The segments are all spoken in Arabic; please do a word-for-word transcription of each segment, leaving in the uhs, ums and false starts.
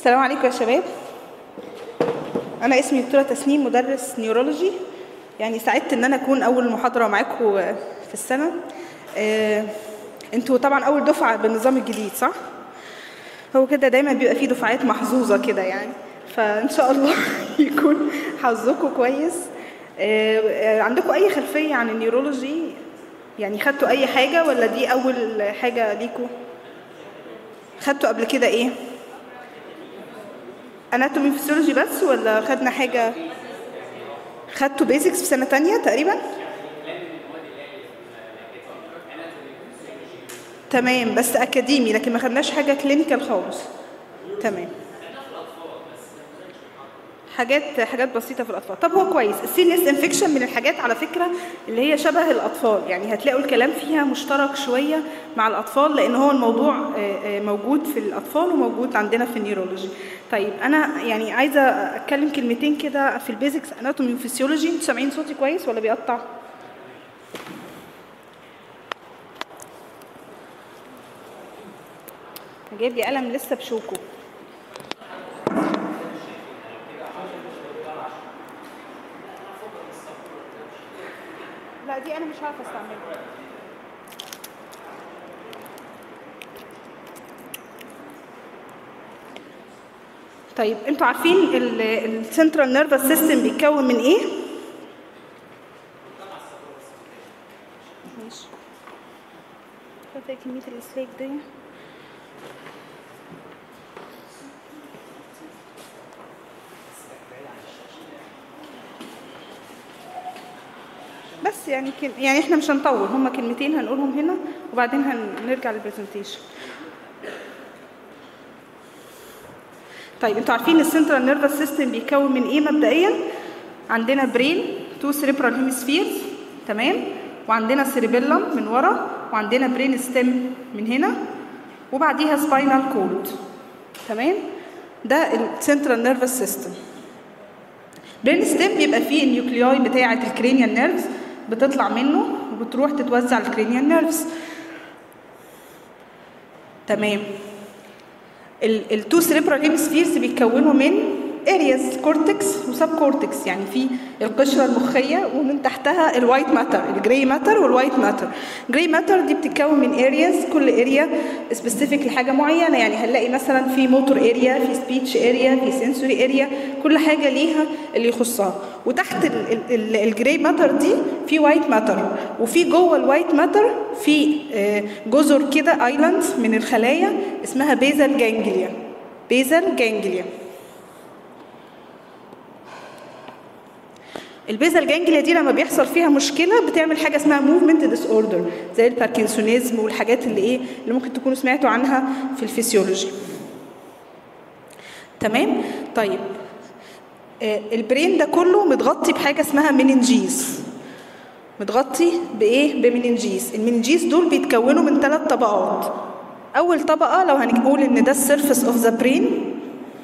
السلام عليكم يا شباب. انا اسمي دكتوره تسنيم، مدرس نيورولوجي. يعني سعدت ان انا اكون اول محاضره معاكم في السنه. آه، انتوا طبعا اول دفعه بالنظام الجديد صح؟ هو كده دايما بيبقى فيه دفعات محظوظه كده يعني، فان شاء الله يكون حظكم كويس. آه، عندكم اي خلفيه عن النيورولوجي؟ يعني خدتوا اي حاجه ولا دي اول حاجه ليكم؟ خدتوا قبل كده ايه؟ اناتومي فيسيولوجي بس ولا خدنا حاجه؟ خدتوا بيزكس في سنه تانية تقريبا؟ تمام، بس اكاديمي لكن ما خدناش حاجه كلينيكال خالص. تمام، حاجات حاجات بسيطه في الاطفال. طب هو كويس. السيريس انفكشن من الحاجات على فكره اللي هي شبه الاطفال، يعني هتلاقوا الكلام فيها مشترك شويه مع الاطفال، لان هو الموضوع موجود في الاطفال وموجود عندنا في النيورولوجي. طيب انا يعني عايزه اتكلم كلمتين كده في البيزكس اناتومي وفسيولوجي. انتوا سامعين صوتي كويس ولا بيقطع؟ جايب لي قلم لسه بشوكه. لا دي انا مش عارفه استعملها. طيب انتوا عارفين السنترال نيرفس سيستم بيتكون من ايه؟ ماشي. خدت كميه السليك دي. بس يعني كن... يعني احنا مش هنطول، هما كلمتين هنقولهم هنا وبعدين هنرجع للبرزنتيشن. طيب انتوا عارفين السنترال نيرفس سيستم بيتكون من ايه مبدئيا؟ عندنا برين، تو سيريبرال هيمسفيرز، تمام؟ وعندنا سيريبيلم من ورا، وعندنا برين ستيم من هنا، وبعديها سباينال كورد، تمام؟ ده السنترال نيرفس سيستم. برين ستيم بيبقى فيه النيوكلياي بتاعه الكرينيال نيرفز بتطلع منه وبتروح تتوزع الكرينيال نيرفز، تمام؟ التو سيريبرال هيمسفيرز بيتكونوا من ارياز، كورتكس وسب كورتكس، يعني في القشره المخيه ومن تحتها الوايت ماتر، الجراي ماتر والوايت ماتر. جراي ماتر دي بتتكون من ارياز، كل اريا سبيسيفيك لحاجه معينه، يعني هنلاقي مثلا في موتور اريا، في سبيتش اريا، في سنسوري اريا، كل حاجه ليها اللي يخصها. وتحت الجراي ماتر دي في وايت ماتر، وفي جوه الوايت ماتر في جزر كده ايلاندز من الخلايا اسمها بيزال جانجليا. بيزال جانجليا. البيزال جانجليا دي لما بيحصل فيها مشكله بتعمل حاجه اسمها موفمنت ديس اوردر، زي الباركنسونيزم والحاجات اللي ايه اللي ممكن تكونوا سمعتوا عنها في الفسيولوجي، تمام؟ طيب آه البرين ده كله متغطي بحاجه اسمها مننجيز، متغطي بايه؟ بمننجيز. المننجيز دول بيتكونوا من ثلاث طبقات. اول طبقه لو هنقول ان ده السيرفيس اوف ذا برين،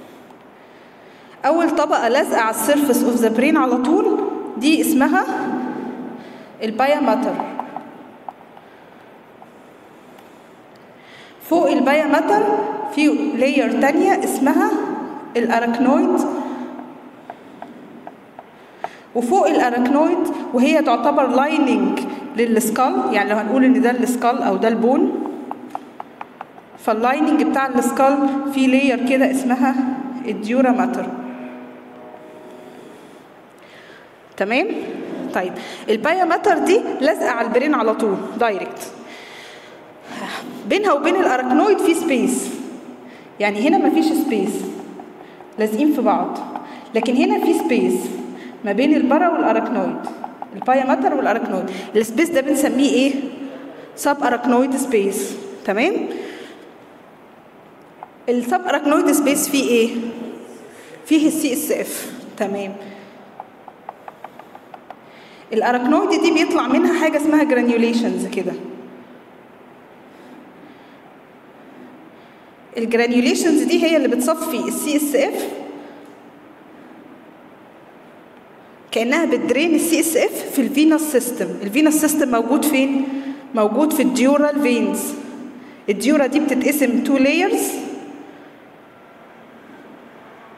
اول طبقه لازقه على السيرفيس اوف ذا برين على طول دي اسمها البايا ماتر. فوق البايا ماتر في لاير تانية اسمها الاراكنويد، وفوق الاراكنويد وهي تعتبر لايننج للسكال، يعني لو هنقول ان ده السكال او ده البون، فاللايننج بتاع السكال في لاير كده اسمها الديورا ماتر، تمام؟ طيب البايا ماتر دي لازقه على البرين على طول دايركت، بينها وبين الاراكنويد في سبيس، يعني هنا مفيش سبيس، لازقين في بعض، لكن هنا في سبيس ما بين البرا والاراكنويد، البايا ماتر والاراكنويد. السبيس ده بنسميه ايه؟ سب اراكنويد سبيس، تمام؟ السب اراكنويد سبيس فيه ايه؟ فيه السي اس اف، تمام؟ الاراكنويد دي بيطلع منها حاجه اسمها جرانيوليشنز كده. الجرانيوليشنز دي هي اللي بتصفي السي اس اف، كانها بتدرين السي اس اف في الفينوس سيستم. الفينوس سيستم موجود فين؟ موجود في الديورال فينز. الديورا دي بتتقسم تو لايرز،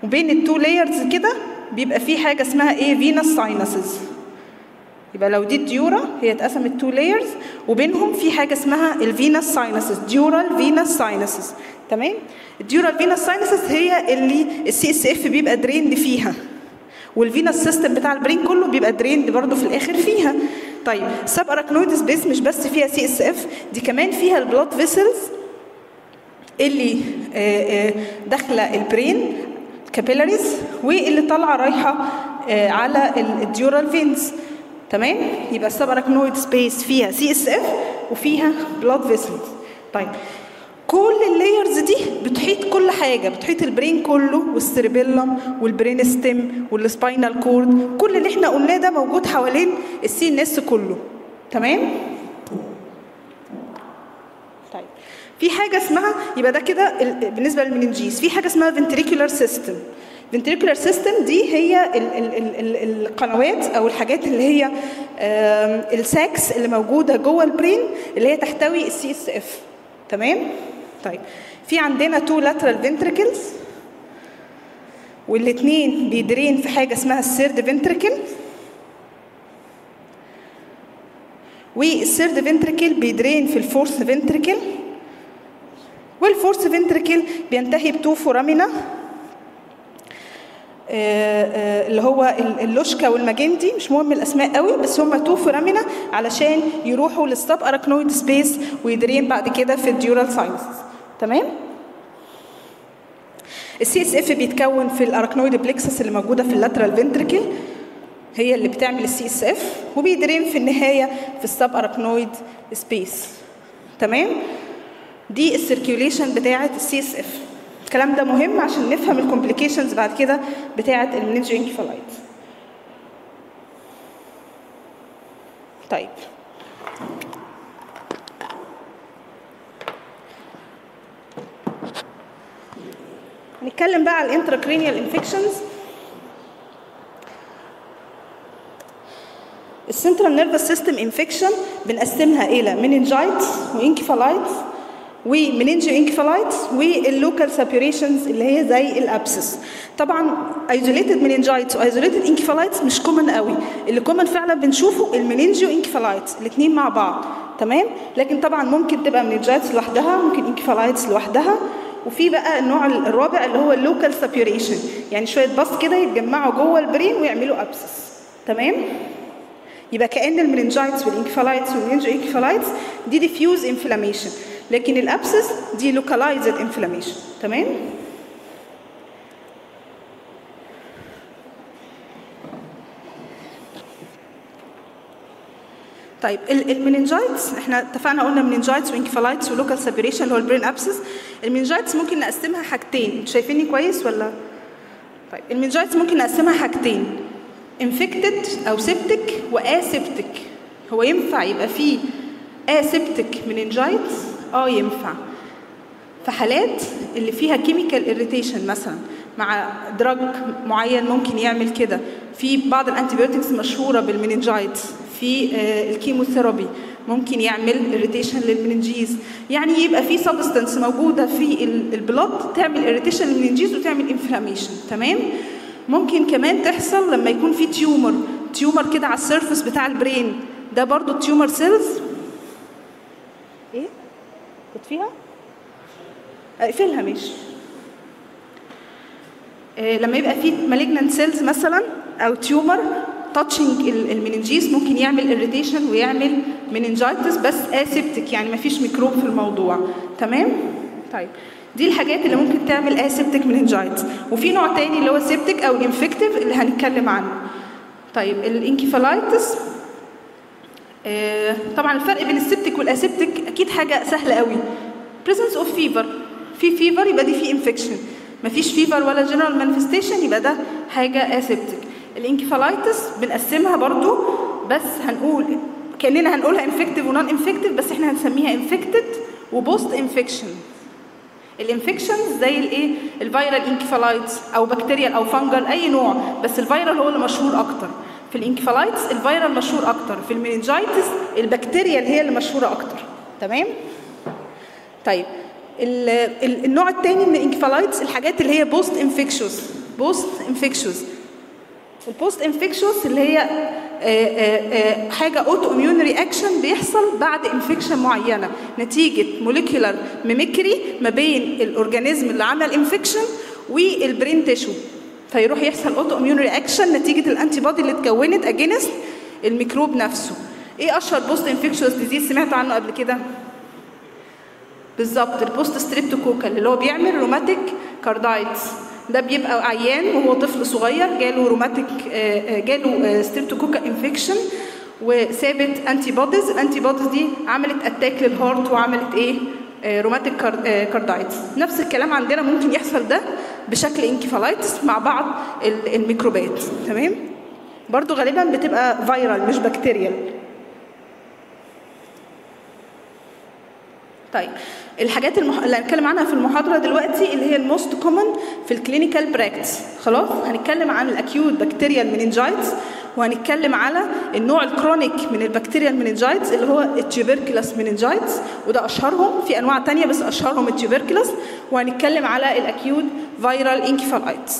وبين التو لايرز كده بيبقى في حاجه اسمها ايه؟ فينس ساينسز. يبقى لو دي الديورا هي اتقسمت تو لايرز وبينهم في حاجه اسمها الفينس ساينسز، ديورال فينس ساينسز. تمام؟ الديورال فينس ساينسز هي اللي السي اس اف بيبقى دريند فيها، والفينس سيستم بتاع البرين كله بيبقى دريند برضه في الاخر فيها. طيب السب اراكنويد سبيس مش بس فيها سي اس اف، دي كمان فيها البلاد فيسلز اللي داخله البرين كابيلاريز، واللي طالعه رايحه على الديورال فينز. تمام؟ يبقى السب اراكنويد سبيس فيها سي اس اف وفيها بلاد فيسلز. طيب كل اللايرز دي بتحيط كل حاجه، بتحيط البرين كله والسيربيلم والبرين ستيم والسباينال كورد، كل اللي احنا قلناه ده موجود حوالين السي ان اس كله. تمام؟ طيب في حاجه اسمها، يبقى ده كده بالنسبه للمننجيز، في حاجه اسمها فنتريكولار سيستم. فنتريكولار سيستم دي هي ال ال ال ال القنوات او الحاجات اللي هي الساكس اللي موجوده جوه البرين اللي هي تحتوي السي اس اف. تمام؟ طيب في عندنا تو لاترال فنتريكلز والاثنين بيدرين في حاجه اسمها السيرد فنتريكل، والسيرد فنتريكل بيدرين في الفورث فنتريكل، والفورث فنتريكل بينتهي بتو فورامينا اللي هو اللوشكا والماجندي، مش مهم الاسماء قوي، بس هم تو فورامينا علشان يروحوا للسب اراكنويد سبيس ويدرين بعد كده في الديورال ساينسز. تمام؟ السي اس اف بيتكون في الاراكنويد بلكسس اللي موجوده في اللاترال فنتريكل، هي اللي بتعمل السي اس اف، وبيدرين في النهايه في السب اراكنويد سبيس. تمام؟ دي السيركيوليشن بتاعه السي اس اف. الكلام ده مهم عشان نفهم الكومبليكيشنز بعد كده بتاعه المننجيو انكفالايتس. طيب نتكلم بقى على الانتراكرينيال انفكشنز. السنترال نيرفس سيستم انفكشن بنقسمها الى مننجايتس وانكفالايتس ومننجيو انكفالايتس واللوكال سابيوريشنز اللي هي زي الابسس. طبعا ايزوليتد مننجايتس وايزوليتد انكفالايتس مش كومن قوي، اللي كومن فعلا بنشوفه المننجيو انكفالايتس الاثنين مع بعض. تمام؟ لكن طبعا ممكن تبقى مننجايتس لوحدها، ممكن انكفالايتس لوحدها، وفي بقى النوع الرابع اللي هو اللوكال سابيوريشن، يعني شويه بس كده يتجمعوا جوه البرين ويعملوا ابسس. تمام؟ يبقى كأن المننجايتس والانكفالايتس والمننجيو انكفالايتس دي ديفيوز انفلاميشن، لكن الابسس دي لوكالايزد انفلاميشن. تمام؟ طيب المننجايتس احنا اتفقنا قلنا مننجايتس وانكفالايتس ولوكال سابيوريشن اللي هو البرين ابسس. المننجايتس ممكن نقسمها حاجتين، شايفيني كويس ولا؟ طيب المننجايتس ممكن نقسمها حاجتين، انفكتد او سيبتك واسيبتك. هو ينفع يبقى فيه اسيبتك مننجايتس؟ اه ينفع، في حالات اللي فيها كيميكال اريتيشن مثلا مع دراج معين ممكن يعمل كده. في بعض الانتيبيوتكس مشهوره بالمننجايتس، في الكيموثيرابي ممكن يعمل اريتيشن للمننجيز، يعني يبقى في سبستانس موجوده في البلاد تعمل اريتيشن للمننجيز وتعمل انفلاميشن. تمام؟ ممكن كمان تحصل لما يكون في تيومر تيومر كده على السيرفس بتاع البرين، ده برضو التيومر سيلز. ايه كنت فيها؟ اقفلها ماشي. إيه لما يبقى في مالجنانت سيلز مثلا او تيومر تاتشنج المننجيز ممكن يعمل اريتيشن ويعمل مننجايتس، بس اسيبتك يعني ما فيش ميكروب في الموضوع. تمام؟ طيب دي الحاجات اللي ممكن تعمل اسيبتك مننجايتس. وفي نوع تاني اللي هو سيبتك او الانفكتيف اللي هنتكلم عنه. طيب الانكفالايتس آه طبعا الفرق بين السيبتك والاسيبتك اكيد حاجه سهله قوي. presence of fever، في فيفر يبقى دي في انفكشن، مفيش فيفر ولا جنرال مانيفستيشن يبقى ده حاجه اسيبتك. الانكفالايتس بنقسمها برضو، بس هنقول كاننا هنقولها انفكتيف ونون انفكتيف، بس احنا هنسميها انفكتد وبوست انفكشن. الانفكشن زي الايه؟ الفيرال انكفالايتس او بكتيريال او فانجل اي نوع، بس الفيرال هو اللي مشهور اكتر. في الانكفالايتس الفيرال مشهور اكتر، في المننجايتس البكتيريال هي اللي مشهوره اكتر. تمام؟ طيب النوع الثاني من الانكفالايتس الحاجات اللي هي بوست انفكشوس، بوست انفكشوس. البوست انفكشوس اللي هي آآ آآ حاجه اوتو اميون رياكشن بيحصل بعد انفكشن معينه نتيجه موليكيولار ميميكري ما بين الاورجانيزم اللي عمل انفكشن والبرين تيشو، فيروح يحصل اوتو اميون رياكشن نتيجه الانتي بودي اللي اتكونت اجينست الميكروب نفسه. ايه اشهر بوست انفكشوس ديزيز سمعتوا عنه قبل كده؟ بالظبط البوست ستريبتوكوكال اللي هو بيعمل روماتيك كاردايتس. ده بيبقى عيان وهو طفل صغير جاله روماتيك جاله ستريبتوكوكال انفكشن وثابت انتي بوديز، الانتي بوديز دي عملت اتاك للهارت وعملت ايه؟ روماتيك كاردايتس. نفس الكلام عندنا ممكن يحصل ده بشكل انكفالايتس مع بعض الميكروبات. تمام؟ برضو غالبا بتبقى فيرال مش بكتيريال. طيب الحاجات المح... اللي هنتكلم عنها في المحاضره دلوقتي اللي هي الموست كومن في الكلينيكال براكتس. خلاص هنتكلم عن الاكيوت بكتيريال مينينجايتس، وهنتكلم على النوع الكرونيك من البكتيريال مينينجايتس اللي هو التيوبركلوس مينينجايتس، وده اشهرهم، في انواع ثانيه بس اشهرهم التيوبركلوس، وهنتكلم على الاكيوت فيرال انكفالايتس.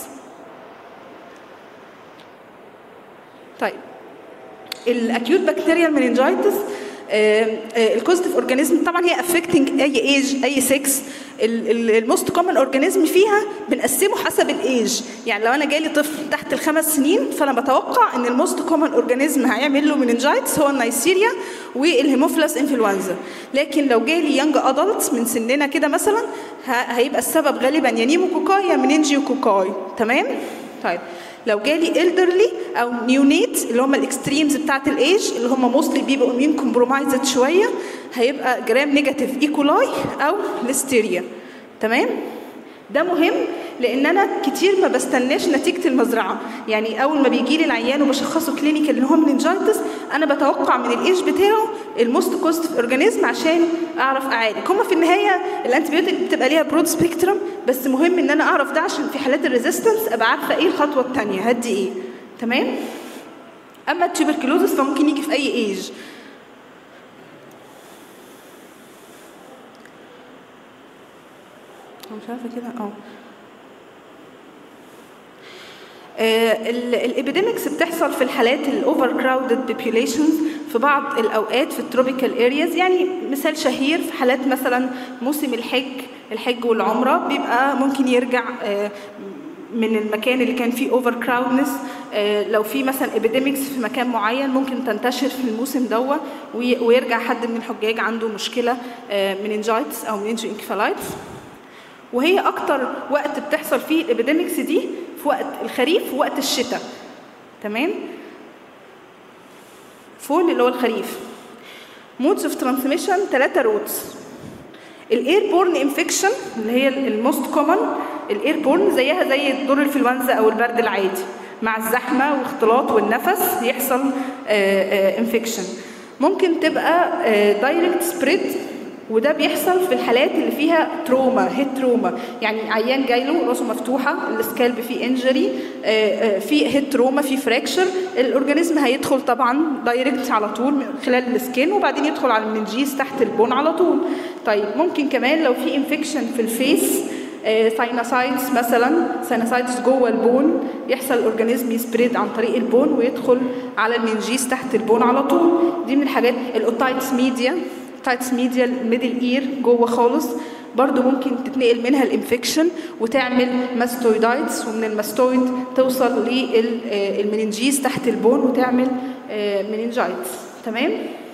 طيب الاكيوت بكتيريال مينينجايتس الكوزيتيف اورجانيزم طبعا هي افكتنج اي ايج اي سكس. الموست كومن اورجانيزم فيها بنقسمه حسب الايج، يعني لو انا جالي طفل تحت الخمس سنين فانا بتوقع ان الموست كومن اورجانيزم هيعمل له مينينجايتس هو النيسيريا والهيموفيلس انفلونزا. لكن لو جالي يانج ادلتس من سننا كده مثلا هيبقى السبب غالبا يا نيموكوكاي يا منينجيوكوكاي. تمام؟ طيب لو جالي إلدرلي او نيونيت اللي هم الاكستريمز بتاعت الايج اللي هم موستلي بيبقوا امين كومبرومايزد شويه هيبقى جرام نيجاتيف ايكولاي او ليستيريا. تمام؟ ده مهم لان انا كتير ما بستناش نتيجه المزرعه، يعني اول ما بيجي لي العيان وبشخصه كلينيكال ان هو مننجايتس انا بتوقع من الايج بتاعه الموست كوزيتيف اورجانيزم عشان اعرف اعالج. هما في النهايه الانتيبيوتيك بتبقى ليها برود سبيكترم، بس مهم ان انا اعرف ده عشان في حالات الريزيستنس ابقى عارفه ايه الخطوه الثانيه هدي ايه. تمام؟ اما التوبركلوزس فممكن يجي في اي ايج. مش عارفه كده اه الابيديمكس بتحصل في الحالات الاوفر كراودد بوبيوليشنز في بعض الاوقات في التروبيكال ارياز. يعني مثال شهير في حالات مثلا موسم الحج الحج والعمره بيبقى ممكن يرجع من المكان اللي كان فيه اوفر كراودنس. لو في مثلا ابيديمكس في مكان معين ممكن تنتشر في الموسم دوت ويرجع حد من الحجاج عنده مشكله مننجايتس او مننجو انكفالايتس. وهي اكتر وقت بتحصل فيه الابيديمكس دي في وقت الخريف ووقت الشتاء. تمام؟ فول اللي هو الخريف. مودز اوف ترانسميشن ثلاثه روتس. الاير بورن انفكشن اللي هي الموست كومن، الاير بورن زيها زي دور الانفلونزا او البرد العادي، مع الزحمه واختلاط والنفس يحصل انفكشن. ممكن تبقى دايركت سبريد، وده بيحصل في الحالات اللي فيها تروما، هيد تروما، يعني عيان جاي له راسه مفتوحه، السكالب فيه انجري، في هيد تروما، في فراكشر، الاورجانيزم هيدخل طبعا دايركت على طول من خلال السكين وبعدين يدخل على المنجيز تحت البون على طول. طيب ممكن كمان لو في انفكشن في الفيس ساينوسايتس مثلا، ساينوسايتس جوه البون، يحصل الاورجانيزم يسبريد عن طريق البون ويدخل على المنجيز تحت البون على طول. دي من الحاجات. الاوتايتس ميديا، تايتس ميديا الميدل اير جوه خالص برضو ممكن تتنقل منها الانفكشن وتعمل ماستويدايتس، ومن الماستويد توصل للمننجيز تحت البون وتعمل مننجايتس. تمام؟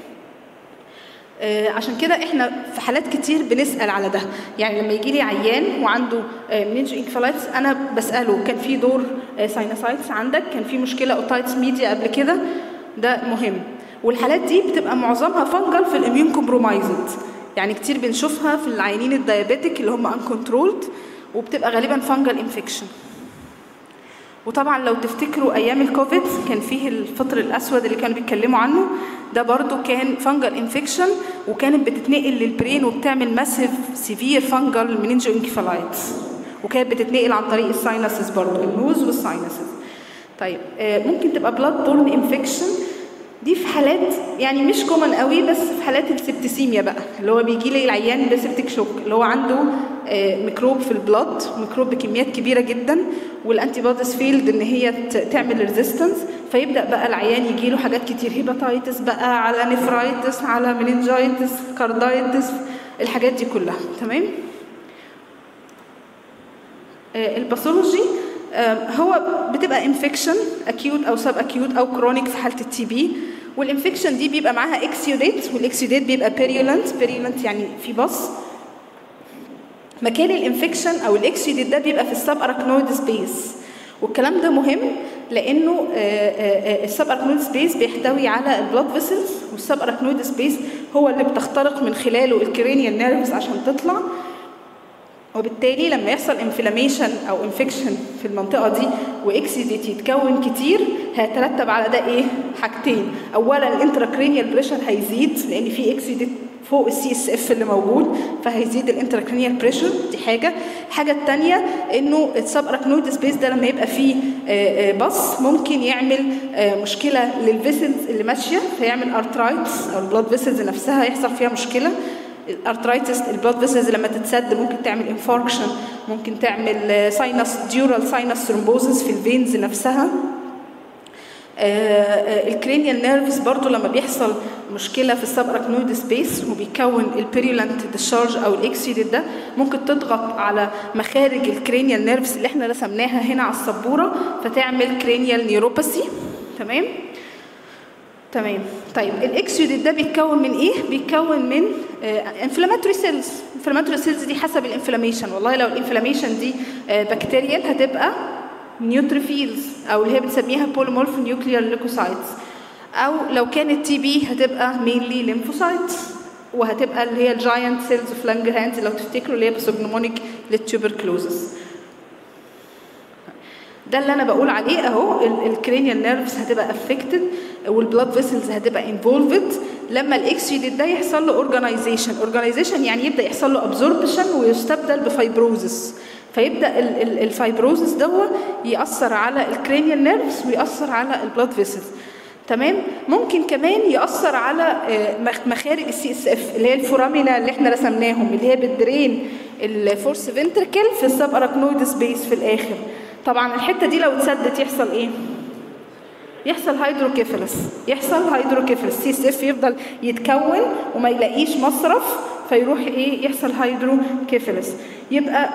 عشان كده احنا في حالات كتير بنسال على ده، يعني لما يجي لي عيان وعنده مننجو انكفالايتس انا بساله كان في دور ساينوسايتس عندك، كان في مشكله اوتايتس ميديا قبل كده، ده مهم. والحالات دي بتبقى معظمها فانجل في الاميون كومبرومايزد، يعني كتير بنشوفها في العيانين الديابيتك اللي هم انكنترولد، وبتبقى غالبا فانجل انفكشن. وطبعا لو تفتكروا ايام الكوفيد كان فيه الفطر الاسود اللي كانوا بيتكلموا عنه، ده برضو كان فانجل انفكشن وكانت بتتنقل للبرين وبتعمل ماسيف سيفير فانجل مننجو انكفالايتس، وكانت بتتنقل عن طريق الساينسز برضو، النوز والساينسز. طيب ممكن تبقى بلاد بورن انفكشن، دي في حالات يعني مش كومن قوي، بس في حالات السبتسيميا بقى، اللي هو بيجي لي العيان بسبتك شوك، اللي هو عنده ميكروب في البلاد، ميكروب بكميات كبيره جدا، والانتي بوديز فيلد ان هي تعمل ريزيستنس، فيبدا بقى العيان يجي له حاجات كتير، هيباتايتس بقى، على نفرايتس، على مننجايتس، كاردايتس، الحاجات دي كلها. تمام. الباثولوجي هو بتبقى انفكشن اكيوت او سب اكيوت او كرونيك في حاله التي بي، والانفكشن دي بيبقى معاها اكسيوديت، والاكسيوديت بيبقى بيريولنت، بيريولنت يعني في بص. مكان الانفكشن او الاكسيوديت ده بيبقى في السب اراكنويد سبيس، والكلام ده مهم لانه السب اراكنويد سبيس بيحتوي على البلاد فيسلز، والسب اراكنويد سبيس هو اللي بتخترق من خلاله الكرينيال نيرفز عشان تطلع، وبالتالي لما يحصل انفلاميشن او انفكشن في المنطقه دي واكسيديت يتكون كتير، هيترتب على ده ايه؟ حاجتين. اولا الانتراكرينيال بريشر هيزيد لان في اكسيديت فوق السي اس اف اللي موجود، فهيزيد الانتراكرينيال بريشر، دي حاجه. الحاجه الثانيه انه السب اراكنويد سبيس ده لما يبقى فيه بص ممكن يعمل مشكله للفيسلز اللي ماشيه، فيعمل ارترايتس، او البلاد فيسلز نفسها يحصل فيها مشكله. الارترايتس البلاد فيسلز لما تتسد ممكن تعمل انفاركشن، ممكن تعمل ساينس ديورال ساينس ثرومبوزس في الفينز نفسها. الكرينيال نيرفز برضو لما بيحصل مشكله في السب اراكنويد سبيس وبيكون البيريولنت ديشارج او الاكسيديت ده، ممكن تضغط على مخارج الكرينيال نيرفز اللي احنا رسمناها هنا على السبوره، فتعمل كرينيال نيوروباثي. تمام تمام. طيب الاكسيوديت ده بيتكون من ايه؟ بيتكون من انفلاماتوري سيلز. انفلاماتوري سيلز دي حسب الانفلاميشن، والله لو الانفلاميشن دي بكتيريال هتبقى نيوتروفيلز، او اللي هي بنسميها بوليمورف نيوكليير ليكوسايتس، او لو كانت تي بي هتبقى مينلي ليمفوسايتس، وهتبقى اللي هي الجاينت سيلز اوف لانجرهانز لو تفتكروا، اللي هي باسوجنومونيك للتوبركلوزس. ده اللي انا بقول عليه اهو. الكرينيال نيرفز هتبقى افكتد، والبلاد فيسلز هتبقى انفولفد لما الاكسيديت ده يحصل له اورجانيزيشن. اورجانيزيشن يعني يبدا يحصل له ابزوربشن ويستبدل بفايبروزس، فيبدا الفايبروزس ده ياثر على الكرينيال نيرفز وياثر على البلاد فيسلز. تمام. ممكن كمان ياثر على مخارج السي اس اف اللي هي الفورامينا اللي احنا رسمناهم، اللي هي بتدرين الفورس فنتركل في السب اراكنويد سبيس في الاخر. طبعا الحته دي لو اتسدت يحصل ايه؟ يحصل هيدروكيفالس، يحصل هيدروكيفالس، السي اس اف يفضل يتكون وما يلاقيش مصرف، فيروح ايه؟ يحصل هيدروكيفالس. يبقى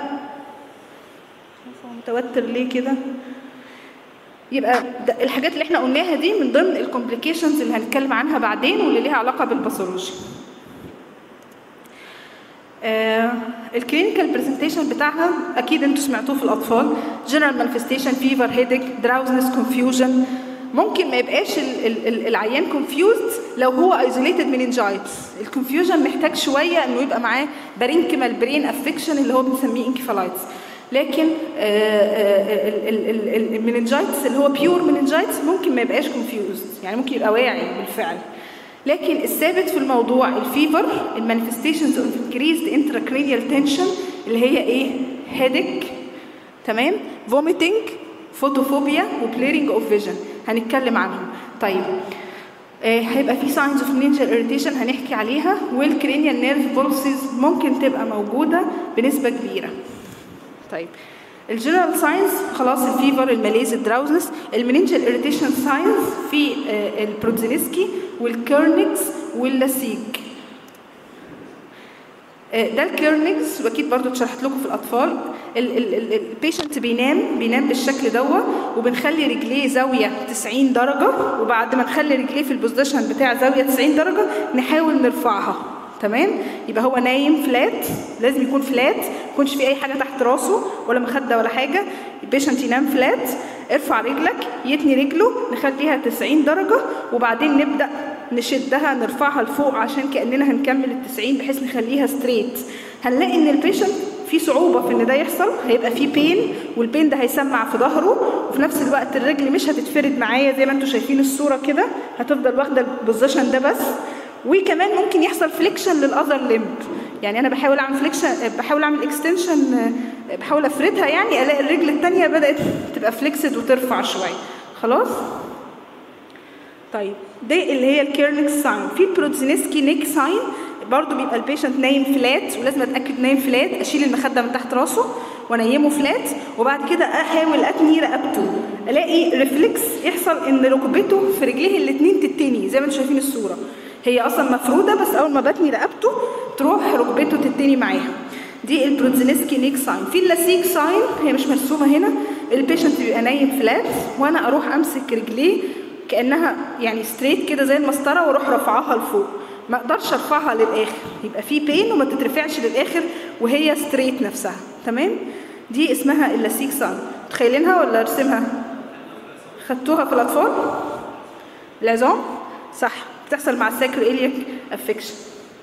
متوتر ليه كده؟ يبقى الحاجات اللي احنا قلناها دي من ضمن الكومبليكيشنز اللي هنتكلم عنها بعدين واللي ليها علاقه بالباثولوجي. آه الكلينيكال برزنتيشن بتاعها اكيد انتوا سمعتوه في الاطفال، جنرال مانيفستيشن، فيفر، هيدك، دراوزنس، كونفيوجن. ممكن ما يبقاش ال ال العيان كونفيوزد لو هو ايزوليتد مننجايتس، الكونفيوجن محتاج شويه انه يبقى معاه بارينكيمال برين افكشن اللي هو بنسميه انكفالايتس. لكن المننجايتس اللي هو بيور مننجايتس ممكن ما يبقاش كونفيوزد، يعني ممكن يبقى واعي بالفعل. لكن الثابت في الموضوع الفيفر، المانيفستيشنز اوف انكريزد انتراكرينيال تنشن اللي هي ايه؟ هيدك، تمام، فوميتنج، فوتوفوبيا، وبليرنج اوف فيجن، هنتكلم عنهم. طيب آه هيبقى في ساينز اوف مننجال اريتيشن هنحكي عليها، والكرينيال نيرف بولسز ممكن تبقى موجوده بنسبه كبيره. طيب الجنرال ساينز خلاص، الفيفر، الماليز، الدراوزنس. المننجال اريتيشن ساينز في آه البرودزينسكي والكيرنكس واللاسيك. آه ده الكيرنكس، واكيد برضو اتشرحت لكم في الاطفال. البيشنت بينام بينام بالشكل دوت، وبنخلي رجليه زاويه تسعين درجه، وبعد ما نخلي رجليه في البوزيشن بتاع زاويه تسعين درجه نحاول نرفعها. تمام. يبقى هو نايم فلات، لازم يكون فلات، ما يكونش في اي حاجه تحت راسه ولا مخده ولا حاجه. البيشنت ينام فلات، ارفع رجلك، يتني رجله، نخليها تسعين درجه، وبعدين نبدا نشدها نرفعها لفوق عشان كاننا هنكمل التسعين بحيث نخليها ستريت. هنلاقي ان البيشنت في صعوبه في ان ده يحصل، هيبقى في بين، والبين ده هيسمع في ظهره، وفي نفس الوقت الرجل مش هتتفرد معايا زي ما انتم شايفين الصوره كده، هتفضل واخده البوزيشن ده بس. وكمان ممكن يحصل فليكشن للاذر ليمب، يعني انا بحاول اعمل فليكشن، بحاول اعمل اكستنشن، بحاول افردها، يعني الاقي الرجل الثانيه بدات تبقى فليكسد وترفع شويه. خلاص. طيب دي اللي هي الكيرنكس ساين. في البروتزينسكي نيك ساين برضو بيبقى البيشنت نايم فلات، ولازم اتاكد نايم فلات، اشيل المخده من تحت راسه وانيمه فلات، وبعد كده احاول اتني رقبته، الاقي ريفلكس يحصل ان ركبته في رجليه الاثنين تتني زي ما انتم شايفين الصوره، هي اصلا مفروده بس اول ما بتني رقبته تروح ركبته تتني معاها. دي البروتزينسكي نيك ساين. في اللاسيك ساين هي مش مرسومه هنا، البيشنت بيبقى نايم فلات وانا اروح امسك رجليه كانها يعني ستريت كده زي المسطره واروح رافعاها لفوق، ما اقدرش ارفعها للاخر، يبقى في بين وما تترفعش للاخر وهي ستريت نفسها. تمام؟ دي اسمها اللاسيك ساين. متخيلينها ولا ارسمها؟ خدتوها في الاطفال؟ العظام؟ صح، بتحصل مع الساكرويلياك افكشن.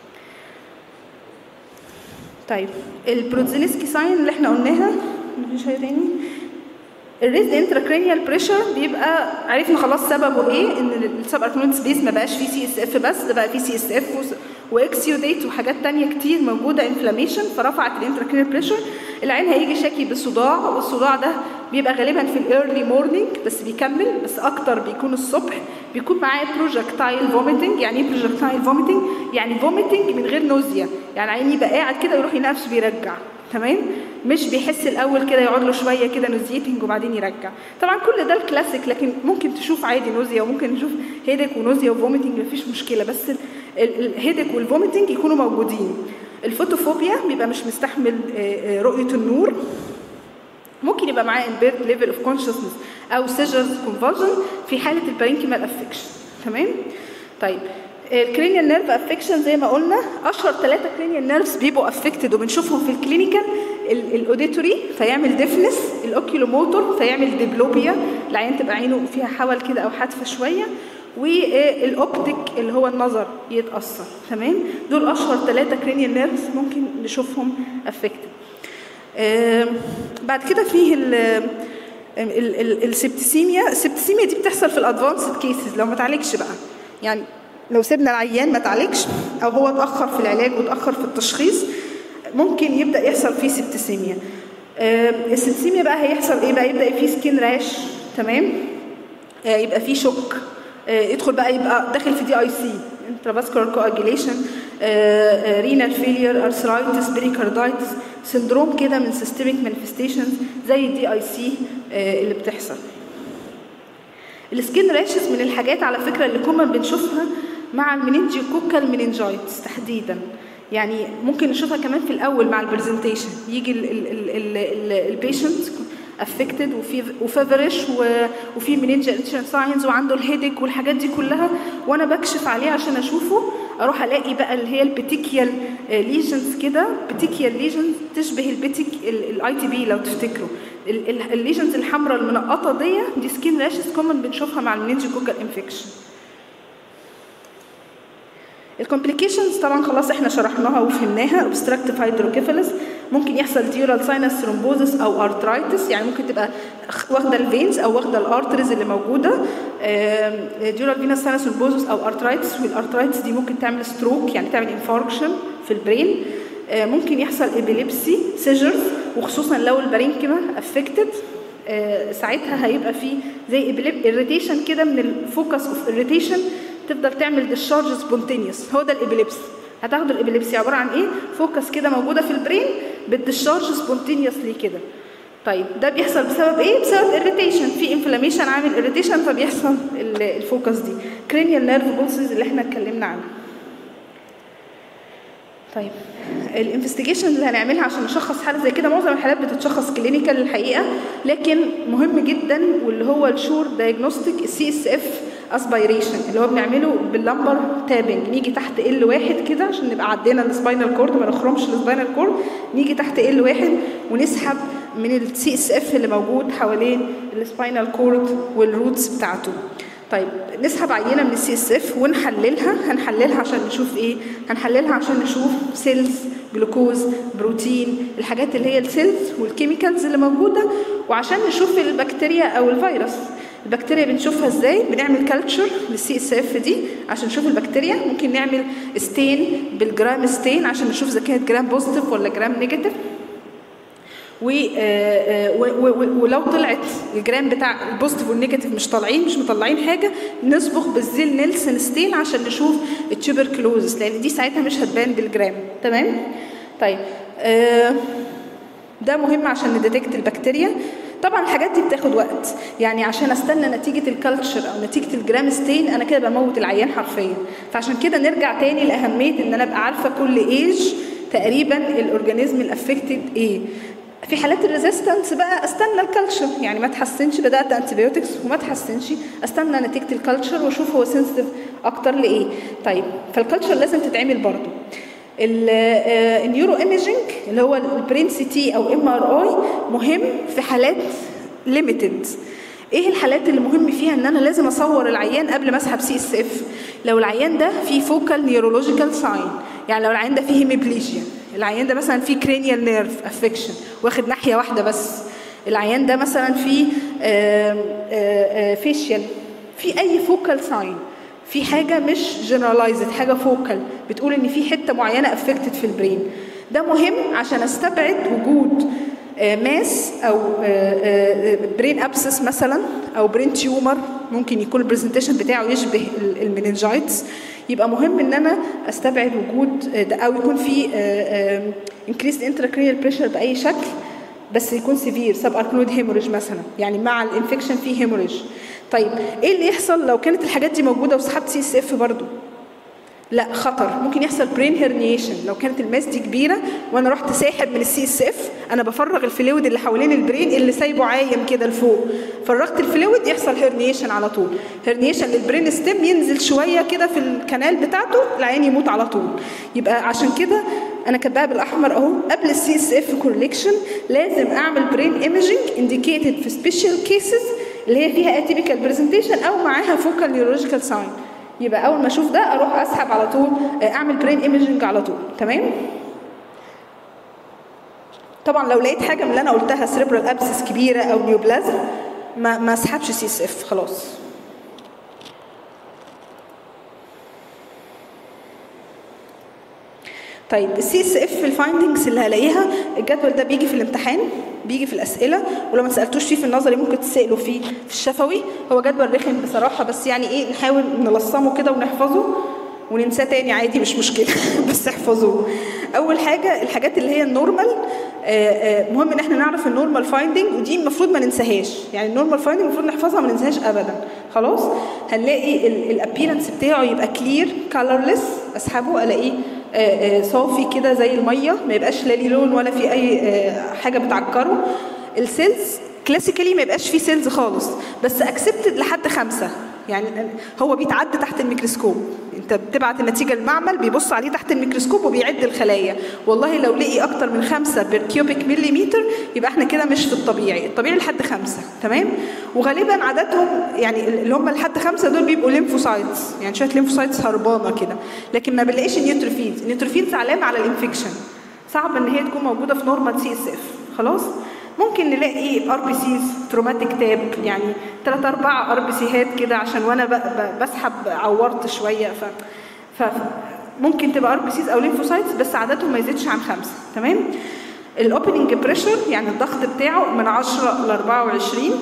طيب البروتزينسكي ساين اللي احنا قلناها، مفيش حاجه تاني. الريزد انتراكرينيال بريشر بيبقى عرفنا خلاص سببه ايه، ان السب اركنويد سبيس ما بقاش فيه سي اس اف بس، ده بقى فيه سي اس اف واكسيوديت وحاجات تانية كتير موجوده انفلاميشن فرفعت الانتراكرينيال بريشر. العين هيجي شاكي بالصداع، والصداع ده بيبقى غالبا في الايرلي مورنينج بس بيكمل، بس اكتر بيكون الصبح، بيكون معاه بروجكتايل فوميتنج. يعني ايه بروجكتايل فوميتنج؟ يعني فوميتنج من غير نوزيا، يعني عين يبقى قاعد كده يروح ينفس بيرجع. تمام؟ مش بيحس الاول كده يقعد له شويه كده نوزيتنج وبعدين يرجع. طبعا كل ده الكلاسيك، لكن ممكن تشوف عادي نوزيا وممكن نشوف هيدك ونوزيا وفوميتنج، مفيش مشكله، بس الهيدك والفوميتنج يكونوا موجودين. الفوتوفوبيا بيبقى مش مستحمل رؤيه النور، ممكن يبقى معاه impaired level of consciousness او seizures convulsion في حاله البارينكيمال افكشن. تمام؟ طيب الكرينيال نيرف افكشن زي ما قلنا، اشهر ثلاثه كرينيال نيرفز بيبقوا افكتد وبنشوفهم في الكلينيكال، الاوديتوري فيعمل ديفنس، الاوكيولوموتور فيعمل ديبلوبيا، العين تبقى عينه فيها حول كده او حادفه شويه، والاوبتيك اللي هو النظر يتاثر. تمام؟ دول اشهر ثلاثه كرينيال نيرفز ممكن نشوفهم افكتد. آه بعد كده فيه السبتسيميا. السبتسيميا دي بتحصل في الادفانسد كيسز لو ما تعالجش بقى، يعني لو سيبنا العيان ما تعالجش او هو اتاخر في العلاج واتاخر في التشخيص ممكن يبدا يحصل فيه سبتسيميا. آه السبتسيميا بقى هيحصل ايه بقى؟ يبدا فيه سكين راش. تمام؟ آه يبقى فيه شوك، آه يدخل بقى يبقى داخل في دي اي سي، intravascular coagulation، رينال فيلير، ارثرايتس، بريكاردايتس، سندروم كده من سيستميك مانيفستيشنز زي الدي اي سي اللي بتحصل. السكين راشز من الحاجات على فكره اللي كنا بنشوفها مع المننجيوكوكال مننجايتس تحديدا، يعني ممكن نشوفها كمان في الاول مع البرزنتيشن، يجي البيشنت افكتد وفي وفيفرش وفي مننجيال ساينز وعنده الهيدك والحاجات دي كلها، وانا بكشف عليه عشان اشوفه اروح الاقي بقى اللي هي البيتيكيال ليجنز كده، بيتيكيال ليجنز تشبه البيتيك الاي تي بي لو تفتكروا، الليجنز الحمراء المنقطه دي دي سكين راشز كومن بنشوفها مع المننجيوكوكال انفكشن. الكومبليكيشنز طبعا خلاص احنا شرحناها وفهمناها، اوبستراكتيف هيدروكيفالس، ممكن يحصل ديورال ساينس ثرومبوزس او ارترايتس، يعني ممكن تبقى واخده الفينز او واخده الارتريز اللي موجوده، ديورال فينس ساينس ثرومبوزس او ارترايتس، والارترايتس دي ممكن تعمل ستروك يعني تعمل انفاركشن في البرين، ممكن يحصل ابيليبسي، سيجرز، وخصوصا لو البارينكيما افكتد ساعتها هيبقى فيه زي اريتيشن كده من الفوكس اوف اريتيشن، تفضل تعمل ديشارج سبونتينيوس، هو ده الابيليبسي. هتاخدوا الابيليبسي عباره عن ايه؟ فوكس كده موجوده في البرين بالديشارج سبونتينيوسلي كده. طيب ده بيحصل بسبب ايه؟ بسبب اريتيشن، في انفلاميشن عامل اريتيشن فبيحصل الفوكس دي. كرينيال نيرف بولسز اللي احنا اتكلمنا عنها. طيب الانفستيجيشن اللي هنعملها عشان نشخص حاله زي كده، معظم الحالات بتتشخص كلينيكال الحقيقه، لكن مهم جدا واللي هو الشور دايجنوستيك السي اس اف اسبيريشن اللي هو بنعمله باللمبر تابنج، نيجي تحت ال واحد كده عشان نبقى عدينا السباينال كورد ما نخرمش السباينال كورد، نيجي تحت ال واحد ونسحب من السي اس اف اللي موجود حوالين السباينال كورد والروتس بتاعته. طيب نسحب عينه من السي اس اف ونحللها، هنحللها عشان نشوف ايه؟ هنحللها عشان نشوف سيلز، جلوكوز، بروتين، الحاجات اللي هي السيلز والكيميكالز اللي موجوده، وعشان نشوف البكتيريا او الفيروس. البكتيريا بنشوفها ازاي؟ بنعمل كالتشر للسي اس اف دي عشان نشوف البكتيريا، ممكن نعمل ستين بالجرام ستين عشان نشوف اذا كانت جرام بوزيتيف ولا جرام نيجاتيف، ولو طلعت الجرام بتاع البوزيتيف والنيجاتيف مش طالعين مش مطلعين حاجه، نصبغ بالزيل نيلسون ستين عشان نشوف التوبركلوزس، لان دي ساعتها مش هتبان بالجرام. تمام. طيب آه ده مهم عشان نديتكت البكتيريا. طبعا الحاجات دي بتاخد وقت، يعني عشان استنى نتيجه الكالتشر او نتيجه الجرام ستين انا كده بموت العيان حرفيا. فعشان كده نرجع تاني لاهميه ان انا ابقى عارفه كل ايج تقريبا الاورجانيزم الافكتد ايه. في حالات الريزيستنس بقى استنى الكالتشر، يعني ما تحسنش بدات انتيبيوتكس وما تحسنش، استنى نتيجه الكالتشر واشوف هو سنسيتيف اكتر لايه. طيب فالكالتشر لازم تتعمل برضو. النيورو ايميجينج اللي هو البرين سي تي او ام ار اي مهم في حالات ليميتد. ايه الحالات اللي مهم فيها ان انا لازم اصور العيان قبل ما اسحب سي اس اف؟ لو العيان ده فيه فوكال نيورولوجيكال ساين، يعني لو العيان ده فيه هيميبليجيا، العيان ده مثلا فيه كرينيال نيرف افكشن واخد ناحيه واحده بس، العيان ده مثلا فيه فيشيال، في اي فوكال ساين، في حاجه مش جنرالايزد، حاجه فوكال بتقول ان في حته معينه افكتد في البرين، ده مهم عشان استبعد وجود ماس او برين ابسس مثلا او برين تيومر ممكن يكون البرزنتيشن بتاعه يشبه المينينجايتس. يبقى مهم ان انا استبعد وجود ده، او يكون في انكريست انتراكرينيال بريشر باي شكل بس يكون سيفير سب اركنويد هيموريج مثلا، يعني مع الانفكشن في هيموريج. طيب ايه اللي يحصل لو كانت الحاجات دي موجوده وسحبت سي اس اف برضو؟ لا خطر، ممكن يحصل برين هيرنيشن. لو كانت الماس دي كبيره وانا رحت ساحب من السي اس اف، انا بفرغ الفلويد اللي حوالين البرين اللي سايبه عايم كده لفوق، فرغت الفلويد يحصل هيرنيشن على طول، هيرنيشن للبرين ستيم ينزل شويه كده في الكنال بتاعته، العيان يموت على طول. يبقى عشان كده انا كاتباها بالاحمر اهو، قبل السي اس اف كورليكشن لازم اعمل برين ايميجينج انديكيتد في سبيشال كيسز اللي هي فيها اتيبيكال برزنتيشن او معاها فوكال نيورولوجيكال ساين. يبقى اول ما اشوف ده اروح اسحب على طول، اعمل برين ايميجينج على طول. تمام. طبعا لو لقيت حاجه من اللي انا قلتها سيريبرال ابسس كبيره او نيوبلازم ما ما اسحبش سي اس اف خلاص. طيب السي اس اف الفايندنجز اللي هلاقيها، الجدول ده بيجي في الامتحان، بيجي في الاسئله، ولو ما سالتوش فيه في النظري ممكن تسالوا فيه في الشفوي. هو جدول رخم بصراحه، بس يعني ايه نحاول نلصمه كده ونحفظه وننساه تاني عادي مش مشكله بس احفظوه. اول حاجه الحاجات اللي هي النورمال، مهم ان احنا نعرف النورمال فايندنج، ودي المفروض ما ننساهاش، يعني النورمال فايندنج المفروض نحفظها ما ننساهاش ابدا. خلاص هنلاقي الابيرنس بتاعه يبقى كلير كالرلس، اسحبه الاقيه صافي كده زي الميه، ما يبقاش لا ليه لون ولا في اي حاجه بتعكره. السيلز كلاسيكالي ما يبقاش فيه سيلز خالص، بس اكسبتد لحد خمسه، يعني هو بيتعد تحت الميكروسكوب، انت بتبعت النتيجه للمعمل بيبص عليه تحت الميكروسكوب وبيعد الخلايا، والله لو لقي اكتر من خمسه بير كيوبيك مليمتر يبقى احنا كده مش في الطبيعي، الطبيعي لحد خمسه. تمام. وغالبا عددهم يعني اللي هم لحد خمسه دول بيبقوا ليمفوسايتس، يعني شويه ليمفوسايتس هربانه كده، لكن ما بنلاقيش النيوتروفيلز. النيوتروفيلز علامه على الانفكشن، صعب ان هي تكون موجوده في نورمال سي اس اف. خلاص. ممكن نلاقي ار بي سيز تروماتيك تاب، يعني ثلاث اربع ار بي سيهات كده عشان وانا بسحب عورت شويه، ف فممكن تبقى ار بي سيز او ليمفوسايتس، بس عددهم ما يزيدش عن خمسه. تمام. الاوبننج بريشر يعني الضغط بتاعه من عشرة ل اربعة وعشرين،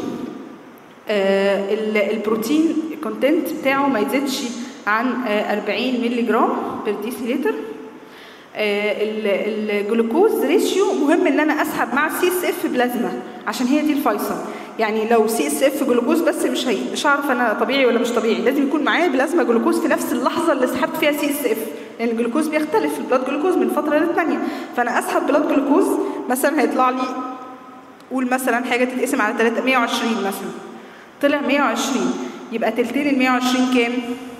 آه البروتين كونتنت بتاعه ما يزيدش عن آه اربعين مللي جرام بير ديسيليتر. آه الجلوكوز ريشيو مهم ان انا اسحب مع السي اس اف بلازما عشان هي دي الفيصل، يعني لو سي اس اف جلوكوز بس مش هي مش هعرف انا طبيعي ولا مش طبيعي، لازم يكون معايا بلازما جلوكوز في نفس اللحظه اللي سحبت فيها سي اس اف، لان الجلوكوز بيختلف في البلاد جلوكوز من فتره للثانيه. فانا اسحب بلاد جلوكوز مثلا هيطلع لي قول مثلا حاجه تتقسم على ثلاثة مية وعشرين مثلا، طلع مية وعشرين، يبقى تلتين ال مية وعشرين كام؟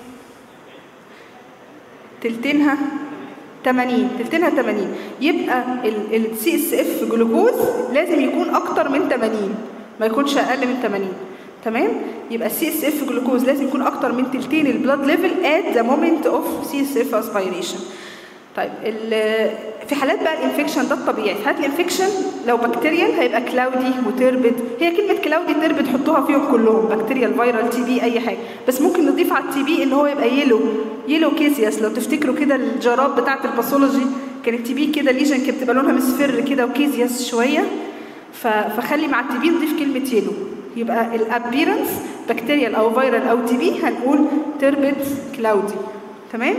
تلتينها ثمانين، تلتينها ثمانين، يبقى السي اس اف جلوكوز لازم يكون اكتر من ثمانين، ما يكونش اقل من ثمانين. تمام. يبقى السي اس اف جلوكوز لازم يكون اكتر من تلتين البلاد ليفل ات ذا مومنت اوف سي اس اف اسبيريشن. طيب في حالات بقى الانفكشن ده الطبيعي، في حالات الانفكشن لو بكتيريال هيبقى كلاودي وتربد، هي كلمه كلاودي تربد حطوها فيهم كلهم، بكتيريال فيرال تي بي اي حاجه، بس ممكن نضيف على التي بي ان هو يبقى يلو يلو كيزياس. لو تفتكروا كده الجراب بتاعه الباثولوجي كان التي بي كده ليجن كانت بتبقى لونها مصفر كده وكيزياس شويه، فخلي مع التي بي نضيف كلمه يلو، يبقى الابيرنس بكتيريال او فيرال او تي بي هنقول تربد كلاودي. تمام.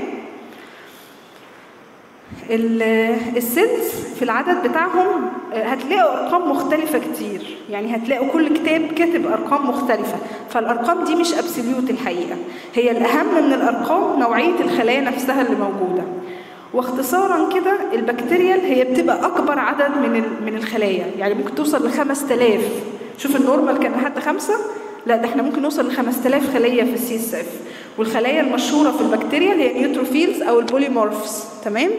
السيلز في العدد بتاعهم هتلاقوا ارقام مختلفه كتير، يعني هتلاقوا كل كتاب كاتب ارقام مختلفه، فالارقام دي مش ابسوليوت الحقيقه، هي الاهم من الارقام نوعيه الخلايا نفسها اللي موجوده. واختصارا كده البكتيريال هي بتبقى اكبر عدد من من الخلايا، يعني ممكن توصل ل خمسة آلاف. شوف النورمال كان لحد خمسة، لا ده احنا ممكن نوصل ل خمسة آلاف خليه في السي اس اف. والخلايا المشهوره في البكتيريال هي نيوتروفيلز او البوليمورفز. تمام.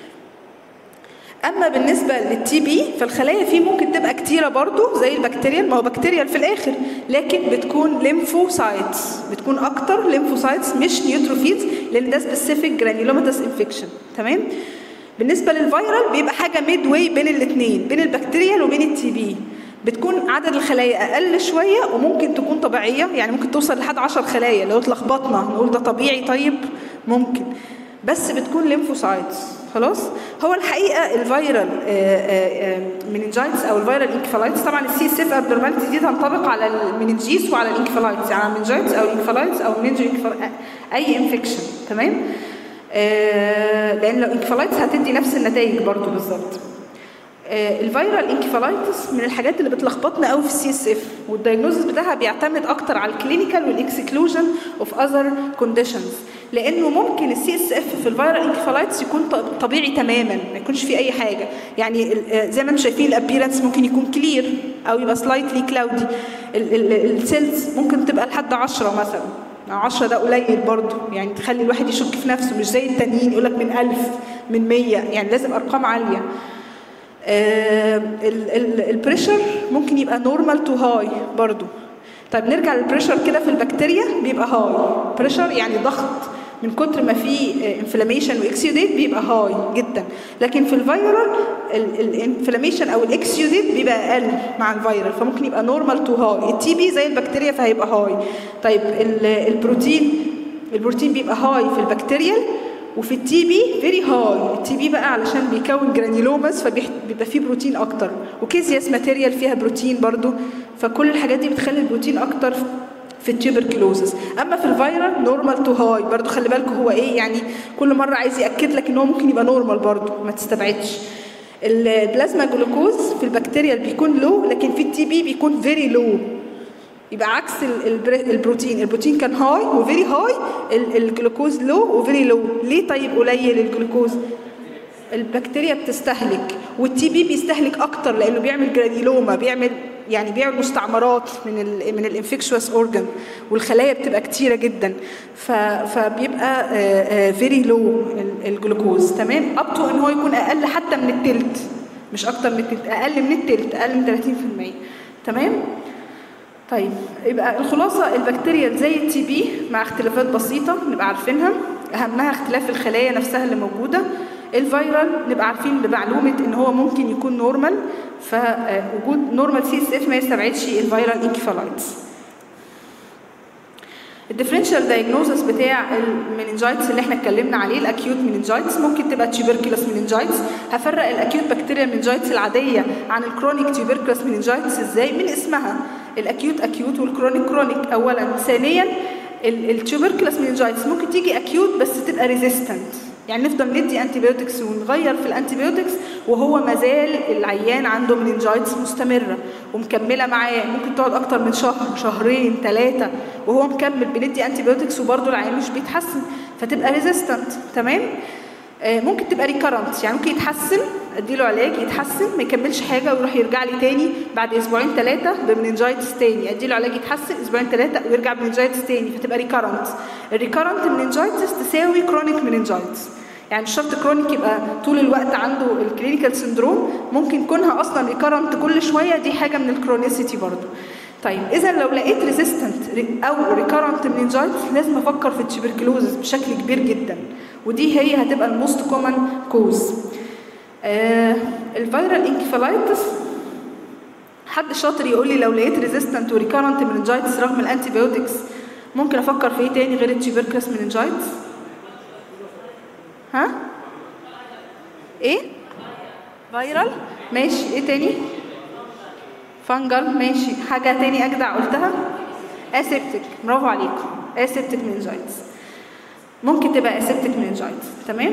اما بالنسبه للتي بي فالخلايا فيه ممكن تبقى كتيره برضو زي البكتيريال، ما هو بكتيريال في الاخر، لكن بتكون ليمفوسايتس، بتكون اكتر ليمفوسايتس مش نيوتروفيلز، لان ده سبيسيفيك جرانيولوماتس انفكشن. تمام. بالنسبه للفيرال بيبقى حاجه ميد واي بين الاثنين، بين البكتيريال وبين التي بي، بتكون عدد الخلايا اقل شويه وممكن تكون طبيعيه، يعني ممكن توصل لحد عشر خلايا، لو اتلخبطنا نقول ده طبيعي طيب ممكن، بس بتكون ليمفوسايتس. خلاص. هو الحقيقه الفيرال مننجايتس او الفيرال انكفالايتس، طبعا السي اس اف ابنورماليتي دي تنطبق على المننجيس وعلى الانكفالايتس، يعني المننجايتس او الانكفالايتس او مننجو اي انفكشن. تمام. آه لان لو انكفالايتس هتدي نفس النتائج برضو بالظبط. آه الفيرال انكفالايتس من الحاجات اللي بتلخبطنا قوي في السي اس اف، والدايجنوزس بتاعها بيعتمد اكتر على الكلينيكال والاكسكلوجن اوف اذر كونديشنز، لانه ممكن السي اس اف في الفيرال انكفالايتس يكون طبيعي تماما، ما يكونش فيه اي حاجه، يعني زي ما انتم شايفين الابيرنس ممكن يكون كلير او يبقى سلايتلي كلاودي، السيلز ممكن تبقى لحد عشرة مثلا، عشرة ده قليل برضه، يعني تخلي الواحد يشك في نفسه، مش زي التانيين يقول لك من ألف من مية، يعني لازم ارقام عاليه. آه البريشر ممكن يبقى نورمال تو هاي برضه. طيب نرجع للبريشر كده، في البكتيريا بيبقى هاي بريشر، يعني ضغط من كتر ما فيه انفلاميشن واكسيوديت بيبقى هاي جدا، لكن في الفيرال الانفلاميشن او الاكسيوديت بيبقى اقل مع الفيرال، فممكن يبقى نورمال تو هاي. التي بي زي البكتيريا فهيبقى هاي. طيب البروتين البروتين بيبقى هاي في البكتيريال، وفي التي بي فيري هاي. التي بي بقى علشان بيكون جرانيولوماس فبيبقى فيه بروتين اكتر، وكيزياس ماتيريال فيها بروتين برضو، فكل الحاجات دي بتخلي البروتين اكتر في التيوبركلوزس. اما في الفيرال نورمال تو هاي برضو، خلي بالكم هو ايه، يعني كل مره عايز ياكد لك ان هو ممكن يبقى نورمال برضو، ما تستبعدش. البلازما جلوكوز في البكتيريال بيكون لو، لكن في التي بي بيكون فيري لو، يبقى عكس البروتين. البروتين كان هاي وفيري هاي، الجلوكوز لو وفيري لو. ليه طيب قليل الجلوكوز؟ البكتيريا بتستهلك، والتي بي بيستهلك اكتر لانه بيعمل جرانيلوما، بيعمل يعني بيعمل مستعمرات من ال من الانفكشوس اورجان، والخلايا بتبقى كتيره جدا، فبيبقى فيري لو الجلوكوز. تمام. اب تو ان هو يكون اقل حتى من التلت، مش اكتر من التلت، اقل من التلت، اقل من ثلاثين بالمية. تمام. طيب يبقى الخلاصه البكتيريا زي التي بي مع اختلافات بسيطه نبقى عارفينها، اهمها اختلاف الخلايا نفسها اللي موجوده. الفيرال نبقى عارفين بمعلومه ان هو ممكن يكون نورمال، فوجود نورمال سي اس اف ما يستبعدش الفيرال انكفالايتس. الديفرنشال دايجنوزس بتاع المننجايتس اللي احنا اتكلمنا عليه، الاكيوت مننجايتس ممكن تبقى تيوبركلوس مننجايتس. هفرق الاكيوت بكتيريا مننجايتس العاديه عن الكرونيك تيوبركلوس مننجايتس ازاي؟ من اسمها، الاكيوت اكيوت والكرونيك كرونيك اولا. ثانيا التيوبركلوس مننجايتس ممكن تيجي اكيوت بس تبقى ريزيستنت، يعني نفضل ندي انتيبيوتكس ونغير في الانتيبيوتكس وهو مازال العيان عنده مننجايتس مستمره ومكمله معاه، ممكن تقعد اكتر من شهر شهرين ثلاثه وهو مكمل بندي انتيبيوتكس وبرده العيان مش بيتحسن، فتبقى ريزيستنت. تمام. آه ممكن تبقى ريكارنت، يعني ممكن يتحسن اديله علاج يتحسن ما يكملش حاجه ويروح يرجع لي تاني بعد اسبوعين ثلاثه بمننجايتس تاني، اديله علاج يتحسن اسبوعين ثلاثه ويرجع بمننجايتس تاني، فتبقى ريكارنت. الريكارنت مننجايتس تساوي كرونيك مننجايتس، يعني مش شرط كرونيك يبقى طول الوقت عنده الكلينيكال سندروم، ممكن كونها اصلا ريكارنت كل شويه، دي حاجه من الكرونيسيتي برضو. طيب اذا لو لقيت ريزيستنت او ريكارنت مننجايتس لازم افكر في التيوبركلوزس بشكل كبير جدا، ودي هي هتبقى الموست كومن كوز. آه الفيرال انكفالايتس، حد شاطر يقول لي لو لقيت ريزيستنت وريكارنت مننجايتس رغم الانتيبيوتكس ممكن افكر في ايه تاني غير التيوبركلوس مننجايتس؟ ها؟ ايه؟ فيرال؟ ماشي، ايه تاني؟ فانجل ماشي. حاجه تاني اجدع قلتها؟ اسيبتك، برافو عليكم، اسيبتك مننجايتس. ممكن تبقى اسيبتك مننجايتس. تمام.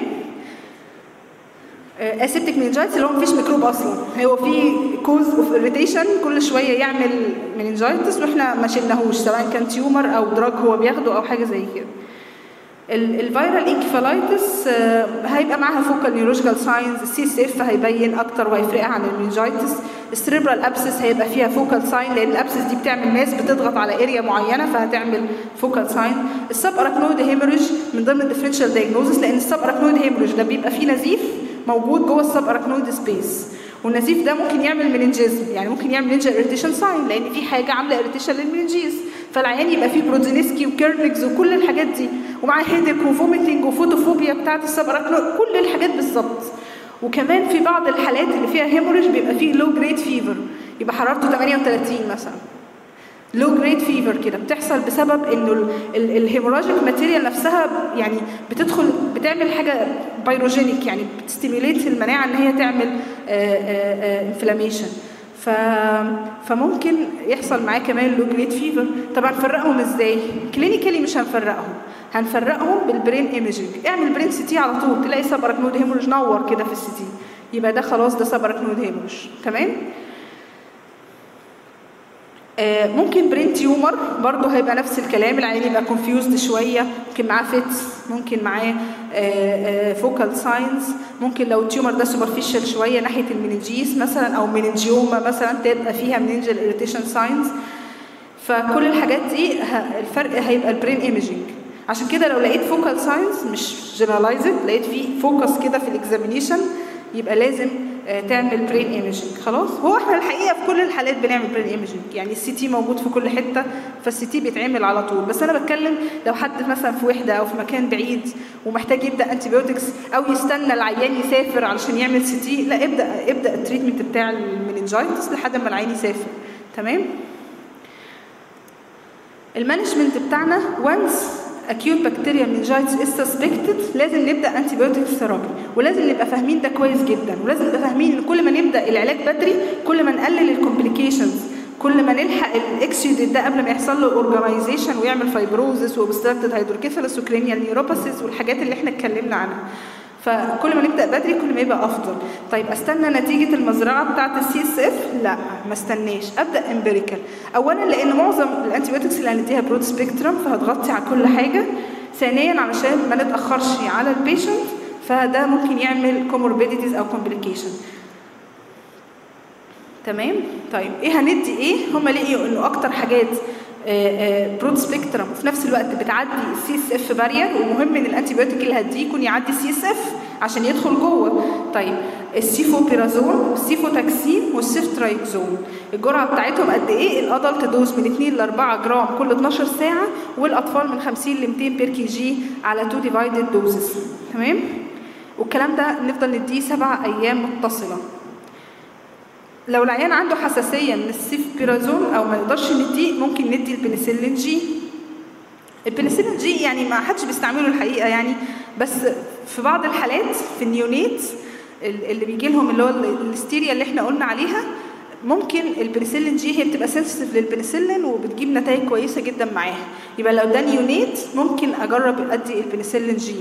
اسيبتك مننجايتس اللي هو مفيش ميكروب اصلا، هو في كوز اوف اريتيشن كل شويه يعمل مننجايتس واحنا ما شلناهوش، سواء كان تيومر او دراج هو بياخده او حاجه زي كده. الفيرال انكفالايتس هيبقى معاها فوكال نيورولوجيكال ساينز، السي اس اف هيبين اكتر وهيفرقها عن المننجايتس. السريبرال ابسس هيبقى فيها فوكال ساين، لان الابسس دي بتعمل ماس بتضغط على اريا معينه فهتعمل فوكال ساين. السب اراكنويد هيموريج من ضمن الديفرنشال دايجنوزس، لان السب اراكنويد هيموريج ده بيبقى فيه نزيف موجود جوه السب اراكنويد سبيس، والنزيف ده ممكن يعمل مننجيزم، يعني ممكن يعمل مننجال اريتيشن ساين لان في حاجه عامله اريتيشن للمننجيز، فالعيان يبقى فيه برودزينسكي وكيرنكس وكل الحاجات دي، ومعاه هيدك وفوميتنج وفوتوفوبيا بتاعت السب اراكنويد، كل الحاجات بالظبط. وكمان في بعض الحالات اللي فيها هيموريج بيبقى فيه لو جريد فيفر، يبقى حرارته ثمانية وثلاثين مثلا، لو جريد فيفر كده بتحصل بسبب انه الهيموراجيك ماتيريال نفسها يعني بتدخل بتعمل حاجه بايروجينيك، يعني بتستيميوليت المناعه ان هي تعمل انفلاميشن، ف فممكن يحصل معاه كمان لو جريد فيفر. طب هنفرقهم ازاي؟ كلينيكالي مش هنفرقهم، هنفرقهم بالبرين ايميجنج. اعمل برين سي تي على طول تلاقي سب اراكنويد هيموريج نور كده في السي تي، يبقى ده خلاص ده سب اراكنويد هيموريج. تمام. آه ممكن برين تيومر برضه هيبقى نفس الكلام، العيان يبقى كونفيوزد شويه، ممكن معاه فيتس، ممكن معاه فوكال ساينز، ممكن لو التيومر ده سوبرفيشال شويه ناحيه المننجيس مثلا او مننجيوما مثلا تبقى فيها مننجال اريتيشن ساينز. فكل الحاجات دي الفرق هيبقى البرين ايميجنج. عشان كده لو لقيت فوكال ساينز مش جنرالايزد، لقيت فيه فوكس كده في الاكزامينيشن، يبقى لازم تعمل برين ايميجنج. خلاص. هو احنا الحقيقه في كل الحالات بنعمل برين ايميجنج، يعني السي تي موجود في كل حته، فالسي تي بيتعمل على طول. بس انا بتكلم لو حد مثلا في وحده او في مكان بعيد ومحتاج يبدا انتي بايوتكس او يستنى العيان يسافر علشان يعمل سي تي، لا ابدا ابدا التريتمنت بتاع المننجايتس لحد ما العيان يسافر. تمام. المانجمنت بتاعنا وانس acute bacterial meningitis is suspected لازم نبدا انتي بايوتيك ثيرابي، ولازم نبقى فاهمين ده كويس جدا، ولازم نبقى فاهمين ان كل ما نبدا العلاج بدري كل ما نقلل الكومبليكيشنز، كل ما نلحق الاكسيوديت ده قبل ما يحصل له اورجانيزيشن ويعمل فايبروزس وابستراكتد هيدروكيفالس وكرينيال نيوروباثيز والحاجات اللي احنا اتكلمنا عنها. فكل ما نبدا بدري كل ما يبقى افضل. طيب استنى نتيجه المزرعه بتاعه السي اس اف؟ لا ما استناش، ابدا امبيريكال. اولا لان معظم الانتيبيوتكس اللي هنديها برود سبيكترم فهتغطي على كل حاجه. ثانيا علشان ما نتاخرش على البيشنت، فده ممكن يعمل كوموربيديتيز او كومبليكيشن. تمام. طيب ايه هندي ايه؟ هم لقيوا انه اكتر حاجات برود سبيكترم وفي نفس الوقت بتعدي السي اس اف بارير، ومهم ان الانتيبيوتيك اللي هديه يكون يعدي السي اس اف عشان يدخل جوه. طيب السيفوبيرازول والسيفوتاكسين والسيفترايكزون الجرعه بتاعتهم قد ايه؟ الادلت دوز من اتنين ل أربعة جرام كل اتناشر ساعه، والاطفال من خمسين ل ميتين بير كي جي على تو ديفايدد دوزز. تمام. والكلام ده نفضل نديه سبع ايام متصله. لو العيان عنده حساسيه من السيفوبيرازول او ما يقدرش نديه، ممكن ندي البنسلين جي. البنسلين جي يعني ما حدش بيستعمله الحقيقه يعني، بس في بعض الحالات في النيونيت اللي بيجي لهم اللي هو الهستيريا اللي احنا قلنا عليها، ممكن البنسلين جي هي بتبقى سنسيتيف للبنسلين وبتجيب نتائج كويسه جدا معاها. يبقى لو ده نيونيت ممكن اجرب ادي البنسلين جي.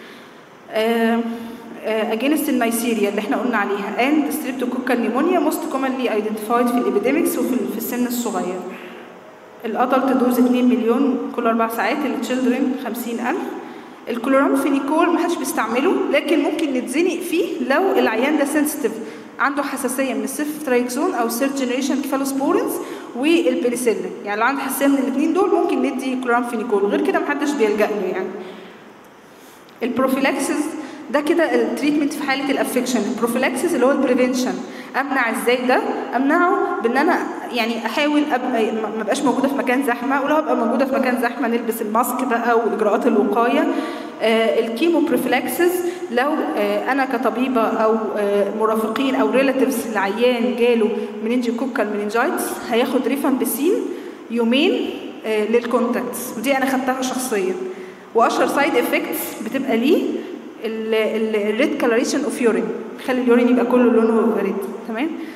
آه against النيسيريا اللي احنا قلنا عليها and streptococcal pneumonia most commonly identified في الابيديمكس وفي في السن الصغير. الادلت دوز اتنين مليون كل اربع ساعات، التشيلدرن خمسين ألف. الكلورامفينيكول ما حدش بيستعمله، لكن ممكن نتزنق فيه لو العيان ده سنسيتيف عنده حساسيه من السيفترايكزون او سيرد جنريشن كيفالوسبورينز والبنسلين، يعني لو عنده حساسيه من الاثنين دول ممكن ندي كلورامفينيكول، غير كده ما حدش بيلجأ له يعني. البروفيلاكسيس ده كده التريتمنت في حاله الافكشن. البروفيلاكسيس اللي هو البريفنشن، امنع ازاي ده؟ امنعه بان انا يعني احاول ابقى ما ابقاش موجوده في مكان زحمه، ولو ابقى موجوده في مكان زحمه نلبس الماسك بقى واجراءات الوقايه. آه الكيمو بروفيلاكسيس لو آه انا كطبيبه او آه مرافقين او ريلاتيفز لعيان جاله مننجوكوكال مننجايتس هياخد ريفامبيسين يومين آه للكونتاكتس، ودي انا خدتها شخصيا. واشهر سايد افكتس بتبقى ليه الريد كالوريشن اوف يورين، خلي اليورين يبقى كله لونه ريد. تمام.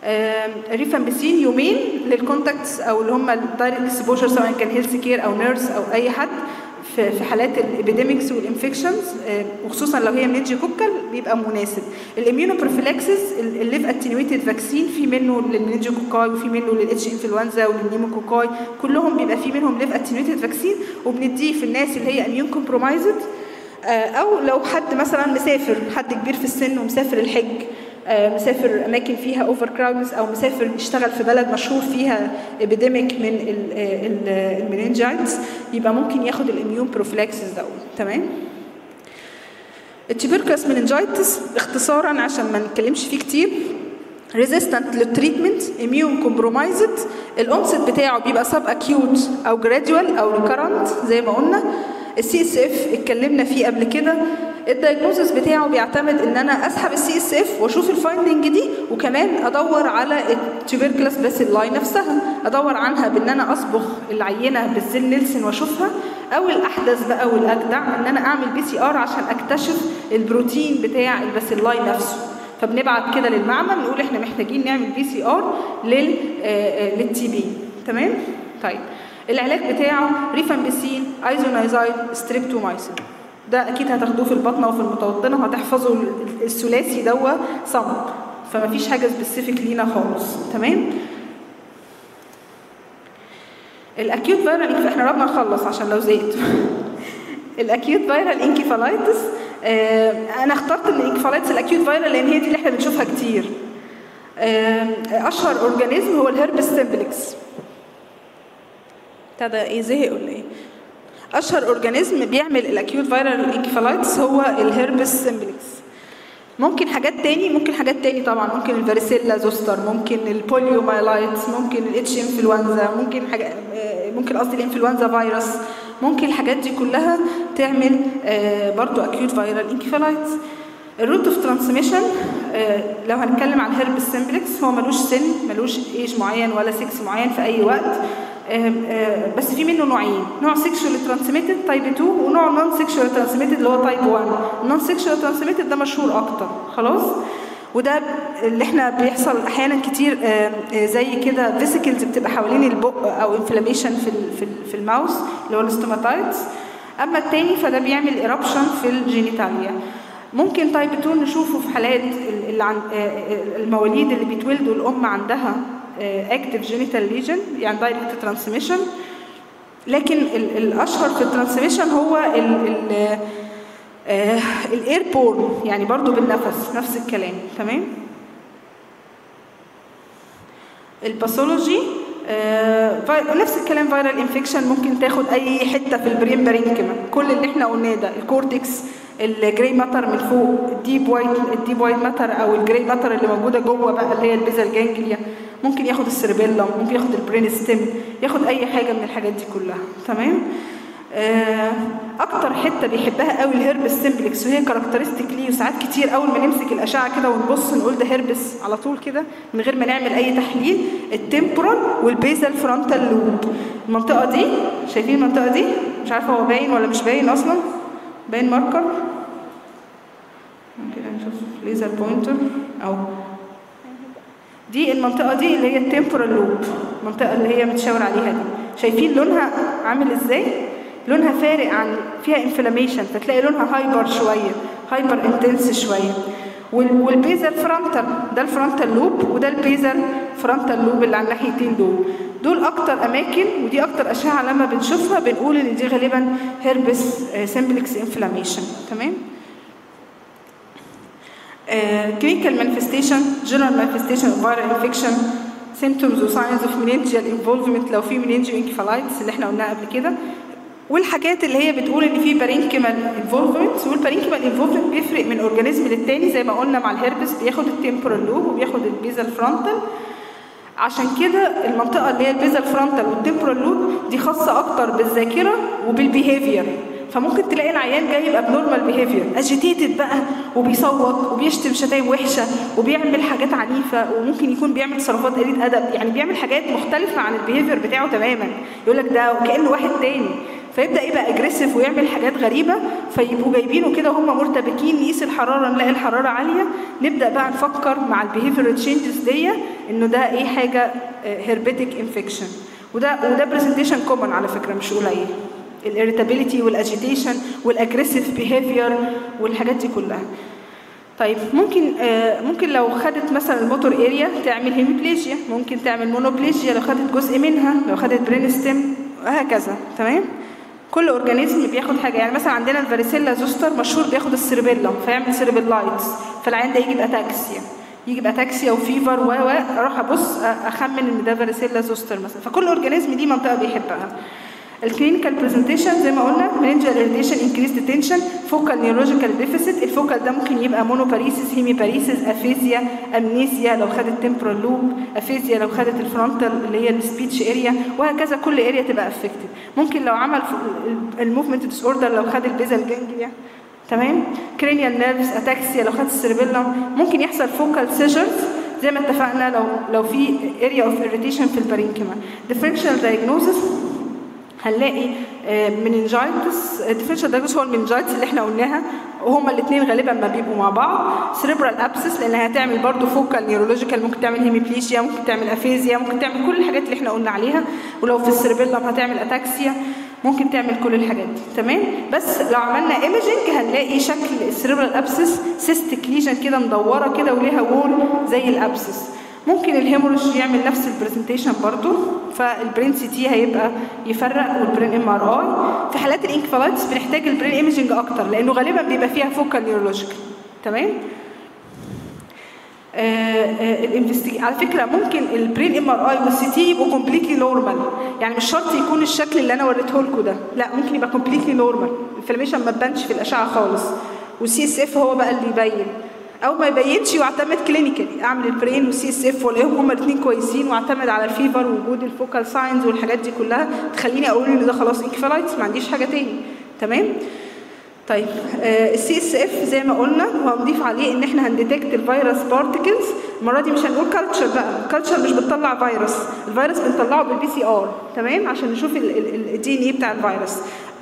ريفامبيسين يومين للكونتاكتس او اللي هم الدايركت اكسبوجر، سواء كان هيلث كير او نيرس او اي حد في حالات الابيديميكس والانفكشنز، وخصوصا لو هي منينجوكوكال بيبقى مناسب. الاميونوبروفيلاكسيس الليف اتنيويتد فاكسين في منه للمنينجوكوكاي وفي منه للاتش انفلونزا وللنيموكوكاي، كلهم بيبقى في منهم ليف اتنيويتد فاكسين، وبنديه في الناس اللي هي اميون كومبرومايزد، او لو حد مثلا مسافر، حد كبير في السن ومسافر الحج، مسافر اماكن فيها اوفر كراودز، او مسافر يشتغل في بلد مشهور فيها ابيديميك من المننجايتس، يبقى ممكن ياخد الاميون بروفلاكسيس ده. تمام. التيبركلوس مننجايتس اختصارا عشان ما نتكلمش فيه كتير، ريزيستنت للتريتمنت، اميون كومبرومايزد، الانست بتاعه بيبقى سب اكيوت او جراديوال او ريكارنت زي ما قلنا. السي اس اف اتكلمنا فيه قبل كده، الدايجنوزس بتاعه بيعتمد ان انا اسحب السي اس اف واشوف الفايندنج دي، وكمان ادور على التيوبركلوس باسيلاي نفسها، ادور عنها بان انا اصبغ العينه بالزيل نيلسون واشوفها، او الاحدث بقى والاجدع ان انا اعمل بي سي ار عشان اكتشف البروتين بتاع الباسيلاي نفسه. فبنبعت كده للمعمل نقول احنا محتاجين نعمل بي سي ار لل للتي بي. تمام. طيب العلاج بتاعه ريفامبيسين، ايزونايزايد، ستريبتومايسين، ده اكيد هتاخدوه في البطنه وفي المتوطنه وهتحفظوا الثلاثي دوا صم، فما فيش حاجه سبيسيفيك لينا خالص. تمام. الاكيوت فايرال، احنا قربنا نخلص عشان لو زهقت. الاكيوت فايرال انكيفالايتس، آه انا اخترت الانكيفالايتس الاكيوت فايرال لان هي دي اللي احنا بنشوفها كتير. آه اشهر اورجانيزم هو الهربس سيمبلكس. ده ايه، زهق ولا ايه؟ اشهر اورجانيزم بيعمل الاكيوت فايرال انكيفالايتس هو الهربس سيمبلكس. ممكن حاجات تاني، ممكن حاجات تاني طبعا، ممكن الفاريسيلا زوستر، ممكن البوليومايلايتس، ممكن الاتش انفلونزا، ممكن حاجه ممكن قصدي الانفلونزا فيروس، ممكن الحاجات دي كلها تعمل برضو اكيوت فايرال انكيفالايتس. الروت اوف ترانسميشن، لو هنتكلم عن الهربس سيمبلكس هو ملوش سن، ملوش ايج معين ولا سكس معين في اي وقت، بس في منه نوعين، نوع سيكشوال ترانسميتد تايب اتنين، ونوع نون سيكشوال ترانسميتد اللي هو تايب واحد. النون سيكشوال ترانسميتد ده مشهور اكتر خلاص، وده اللي احنا بيحصل احيانا كتير زي كده فيسيكلز بتبقى حوالين البق او انفلاميشن في في الماوس اللي هو الاستوماتايتس. اما التاني فده بيعمل ايربشن في الجينيتاليا. ممكن تايب اتنين نشوفه في حالات المواليد اللي بيتولدوا الام عندها اكتف جينيتال ليجن يعني دايركت ترانسميشن، لكن الاشهر في الترانسميشن هو الاير بورن، يعني برضو بالنفس نفس الكلام. تمام. الباثولوجي آه نفس الكلام، فيرال انفكشن ممكن تاخد اي حته في البرين بارينكيما، كل اللي احنا قلناه ده، الكورتكس، الجراي ماتر من فوق، الديب وايت الديب وايت ماتر او الجراي ماتر اللي موجوده جوه بقى اللي هي البيزال جانجليا، ممكن ياخد السيربيلم، ممكن ياخد البرين ستيم، ياخد اي حاجه من الحاجات دي كلها. تمام. آه اكتر حته بيحبها قوي الهربس سيمبلكس، وهي كاركترستيك ليه، وساعات كتير اول ما نمسك الاشعه كده ونبص نقول ده هربس على طول كده من غير ما نعمل اي تحليل، التمبورال والبيزال فرونتال لوب. المنطقه دي شايفين المنطقه دي؟ مش عارفه هو باين ولا مش باين اصلا، باين ماركر، ممكن نشوف ليزر بوينتر او دي المنطقه دي اللي هي التمبورال لوب، المنطقه اللي هي متشاور عليها دي. شايفين لونها عامل ازاي؟ لونها فارق عن فيها انفلاميشن، فتلاقي لونها هايبر شويه، هايبر انتنس شويه. والبيزال فرونتال ده الفرونتال لوب، وده البيزال فرونتال لوب اللي على الناحيتين دول. دول اكتر اماكن ودي اكتر اشعه لما بنشوفها بنقول ان دي غالبا هيربس سيمبلكس انفلاميشن. تمام. كلينيكال مانيفستيشن، جنرال مانيفستيشن اوف فايرال انفكشن، سيمبتومز وساينز اوف مننجيال انفولفمنت لو في مننجيو انكفالايتس اللي احنا قلناها قبل كده، والحاجات اللي هي بتقول ان في بارينكيمال انفولفمنت. والبارينكيمال انفولفمنت بيفرق من اورجانيزم للتاني، زي ما قلنا مع الهربس بياخد التمبورال لوب وبياخد البيزال فرونتال، عشان كده المنطقه اللي هي البيزال فرونتال والتمبورال لوب دي خاصه اكتر بالذاكره وبالبيهيفير. فممكن تلاقي العيان جاي يبقى بنورمال بيهيفير، اجيتيتد بقى وبيصوت وبيشتم شتايم وحشه وبيعمل حاجات عنيفه، وممكن يكون بيعمل تصرفات قليله ادب، يعني بيعمل حاجات مختلفه عن البيهيفير بتاعه تماما، يقول لك ده كانه واحد تاني. فيبدا يبقى اجريسيف ويعمل حاجات غريبه، فيبقوا جايبينه كده وهم مرتبكين، نقيس الحراره نلاقي الحراره عاليه، نبدا بقى نفكر مع البيهيفير تشينجز دي انه ده ايه حاجه هيربيتيك انفكشن. وده وده برزنتيشن كومن على فكره مش قليل، الاريتابيليتي والاجيتيشن والاجريسيف بيهيفير والحاجات دي كلها. طيب ممكن آه ممكن لو خدت مثلا الموتور اريا تعمل هيميبليجيا، ممكن تعمل مونوبليجيا لو خدت جزء منها، لو خدت برين ستيم وهكذا. تمام. كل اورجانيزم بياخد حاجه، يعني مثلا عندنا الفاريسيلا زوستر مشهور بياخد السيربيلم فيعمل سيربيلايتس، فالعيان ده يجي باتاكسيا، يجي باتاكسيا وفيفر و و اروح ابص اخمن ان ده فاريسيلا زوستر مثلا. فكل اورجانيزم دي منطقه بيحبها. الكلينيكال برزنتيشن زي ما قلنا مننجال اريتيشن، انكريزد تنشن، فوكال نيورولوجيكال ديفيسيت. الفوكال ده ممكن يبقى مونوباريسيس، هيميباريسيس، افيزيا، امنيسيا لو خدت تمبرال لوب، افيزيا لو خدت الفرونتال اللي هي السبيتش اريا، وهكذا كل اريا تبقى افكتد. ممكن لو عمل الموفمنت ديس اوردر لو خد البيزال جانجليا. تمام. كرينيال نيرفز، اتاكسيا لو خد السيربيلم. ممكن يحصل فوكال سيجرز زي ما اتفقنا لو لو في اريا اوف اريتيشن في البارينكيما. ديفرنشال دايجنوزس هنلاقي مننجايتس، ديفرنشال دايجنوز هو المننجايتس اللي احنا قلناها، وهما الاثنين غالبا ما بيبقوا مع بعض. سيريبرال ابسس لانها هتعمل برضو فوكال نيورولوجيكال، ممكن تعمل هيميبليجيا، ممكن تعمل افيزيا، ممكن تعمل كل الحاجات اللي احنا قلنا عليها. ولو في السيربيلم هتعمل اتاكسيا، ممكن تعمل كل الحاجات دي. تمام. بس لو عملنا ايميجنج هنلاقي شكل السيريبرال ابسس سيستيك ليجن كده مدوره كده وليها وول زي الابسس. ممكن الهيموريج يعمل نفس البرزنتيشن برضو، فالبرين سي تي هيبقى يفرق والبرين ام ار اي. في حالات الانكفالايتس بنحتاج البرين ايميجنج اكتر لانه غالبا بيبقى فيها فوكال نيورولوجيكال. تمام. الانفستيج على فكره ممكن البرين ام ار اي والسي تي يبقوا كومبليتلي نورمال، يعني مش شرط يكون الشكل اللي انا وريته لكم ده، لا ممكن يبقى كومبليتلي نورمال، الانفلاميشن ما تبانش في الاشعه خالص، والسي اس اف هو بقى اللي يبين، او ما يبينش واعتمد كلينيكالي، اعمل البرين والسي اس اف والاقيهم هما الاثنين كويسين واعتمد على الفيفر ووجود الفوكال ساينز والحاجات دي كلها تخليني اقول ان ده خلاص انكفالايتس، ما عنديش حاجه تاني. تمام. طيب آه السي اس اف زي ما قلنا وهنضيف عليه ان احنا هنديتكت الفيروس بارتكلز. المره دي مش هنقول كالتشر بقى، الكالتشر مش بتطلع فيروس، الفيروس بنطلعه بالبي سي ار. تمام. عشان نشوف الدي ان اي بتاع الفيروس.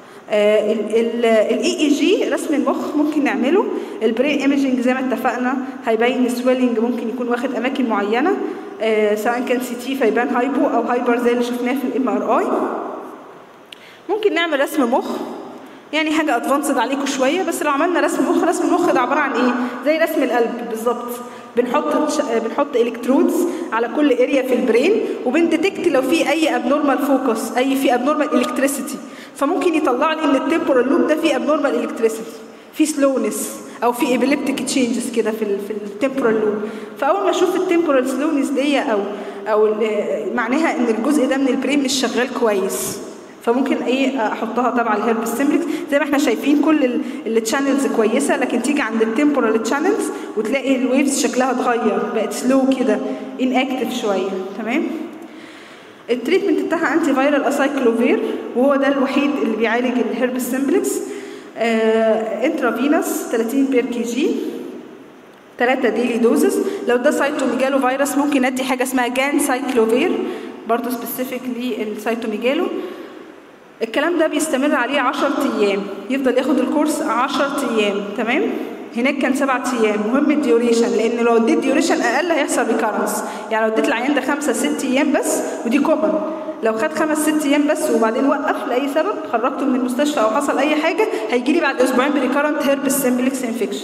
الاي اي جي رسم المخ ممكن نعمله. البرين ايميجنج زي ما اتفقنا هيبين السويلنج، ممكن يكون واخد اماكن معينه آه سواء كان سي تي فيبان هايبو او هايبر زي اللي شفناه في الام ار اي. ممكن نعمل رسم مخ، يعني حاجه ادفانسد عليكم شويه، بس لو عملنا رسم مخ، رسم المخ ده عباره عن ايه؟ زي رسم القلب بالظبط. بنحط بنحط الكترودز على كل اريا في البرين وبنديتكت لو في اي ابنورمال فوكس، اي في ابنورمال الكتريسيتي، فممكن يطلع لي ان التمبورال لوب ده فيه ابنورمال الكتريسيتي، في سلونس او في ايبيليبتيك تشينجز كده في في التمبورال لوب. فاول ما اشوف التمبورال سلونس دي او او معناها ان الجزء ده من البرين مش شغال كويس، فممكن ايه احطها تبع الهيرب سيمبلكس. زي ما احنا شايفين كل التشانلز كويسه، لكن تيجي عند التمبورال تشانلز وتلاقي الويفز شكلها اتغير، بقت سلو كده ان اكتف شويه. تمام. التريتمنت بتاعها انتي فايرال اسايكلوفير، وهو ده الوحيد اللي بيعالج الهيرب سيمبلكس. آه انترافينوس ثلاثين بير كي جي، ثلاثة ديلي دوزز. لو ده سايتوميجالو فيروس ممكن ادي حاجه اسمها جان سايكلوفير برضه سبيسيفيك للسايتوميجالو. الكلام ده بيستمر عليه عشرة ايام، يفضل ياخد الكورس عشرة ايام. تمام. هناك كان سبعة ايام. مهم الديوريشن، لان لو اديت ديوريشن اقل هيحصل ريكارنس، يعني لو اديت العيان ده خمسة ست ايام بس، ودي كومن، لو خد خمس ست ايام بس وبعدين وقف لاي سبب، خرجته من المستشفى او حصل اي حاجه، هيجي لي بعد اسبوعين بريكارنت هيربس سيمبلكس انفكشن.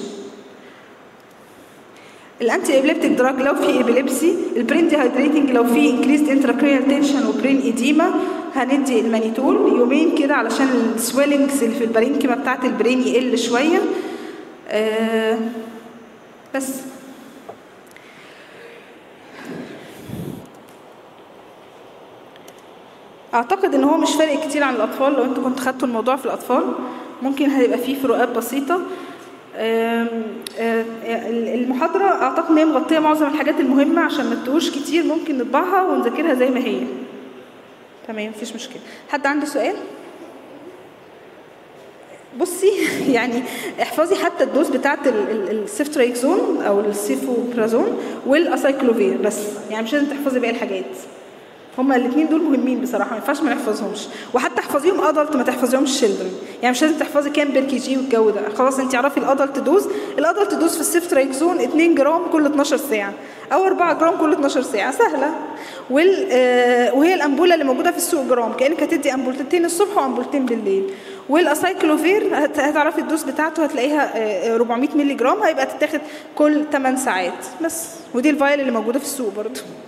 الانتي ايبيليبتيك دراج لو في ايبيليبسي، البرين ديهايدريتنج لو في انكريزد انتراكرينال تنشن وبرين ايديما، هندي المانيتول يومين كده علشان السويلنجز اللي في البارينكيما بتاعت البرين يقل شويه. آه بس اعتقد ان هو مش فارق كتير عن الاطفال، لو انتوا كنتوا خدتوا الموضوع في الاطفال ممكن هيبقى فيه فروقات بسيطه. المحاضره اعتقد ان هي مغطيه معظم الحاجات المهمه، عشان ما تتوهوش كتير ممكن نطبعها ونذاكرها زي ما هي. تمام مفيش مشكله. حد عنده سؤال؟ بصي يعني احفظي حتى الدوز بتاعت السيفترايكزون او السيفوبرازون والاسايكلوفير بس، يعني مش لازم تحفظي باقي الحاجات. هما الاثنين دول مهمين بصراحه، ما ينفعش ما نحفظهمش، وحتى احفظيهم ادلت ما تحفظيهمش شيلدرن، يعني مش لازم تحفظي كام بير كي جي والجو ده، خلاص انت عرفي الادلت دوز. الادلت دوز في السيفترايكزون اتنين جرام كل اتناشر ساعه او أربعة جرام كل اتناشر ساعه، سهله. وال آه وهي الامبوله اللي موجوده في السوق جرام، كانك هتدي امبولتين الصبح وامبولتين بالليل. والاسايكلوفير هتعرفي الدوز بتاعته هتلاقيها آه أربعمية مللي جرام، هيبقى تتاخد كل ثمان ساعات بس. ودي الفايل اللي موجوده في السوق برضه.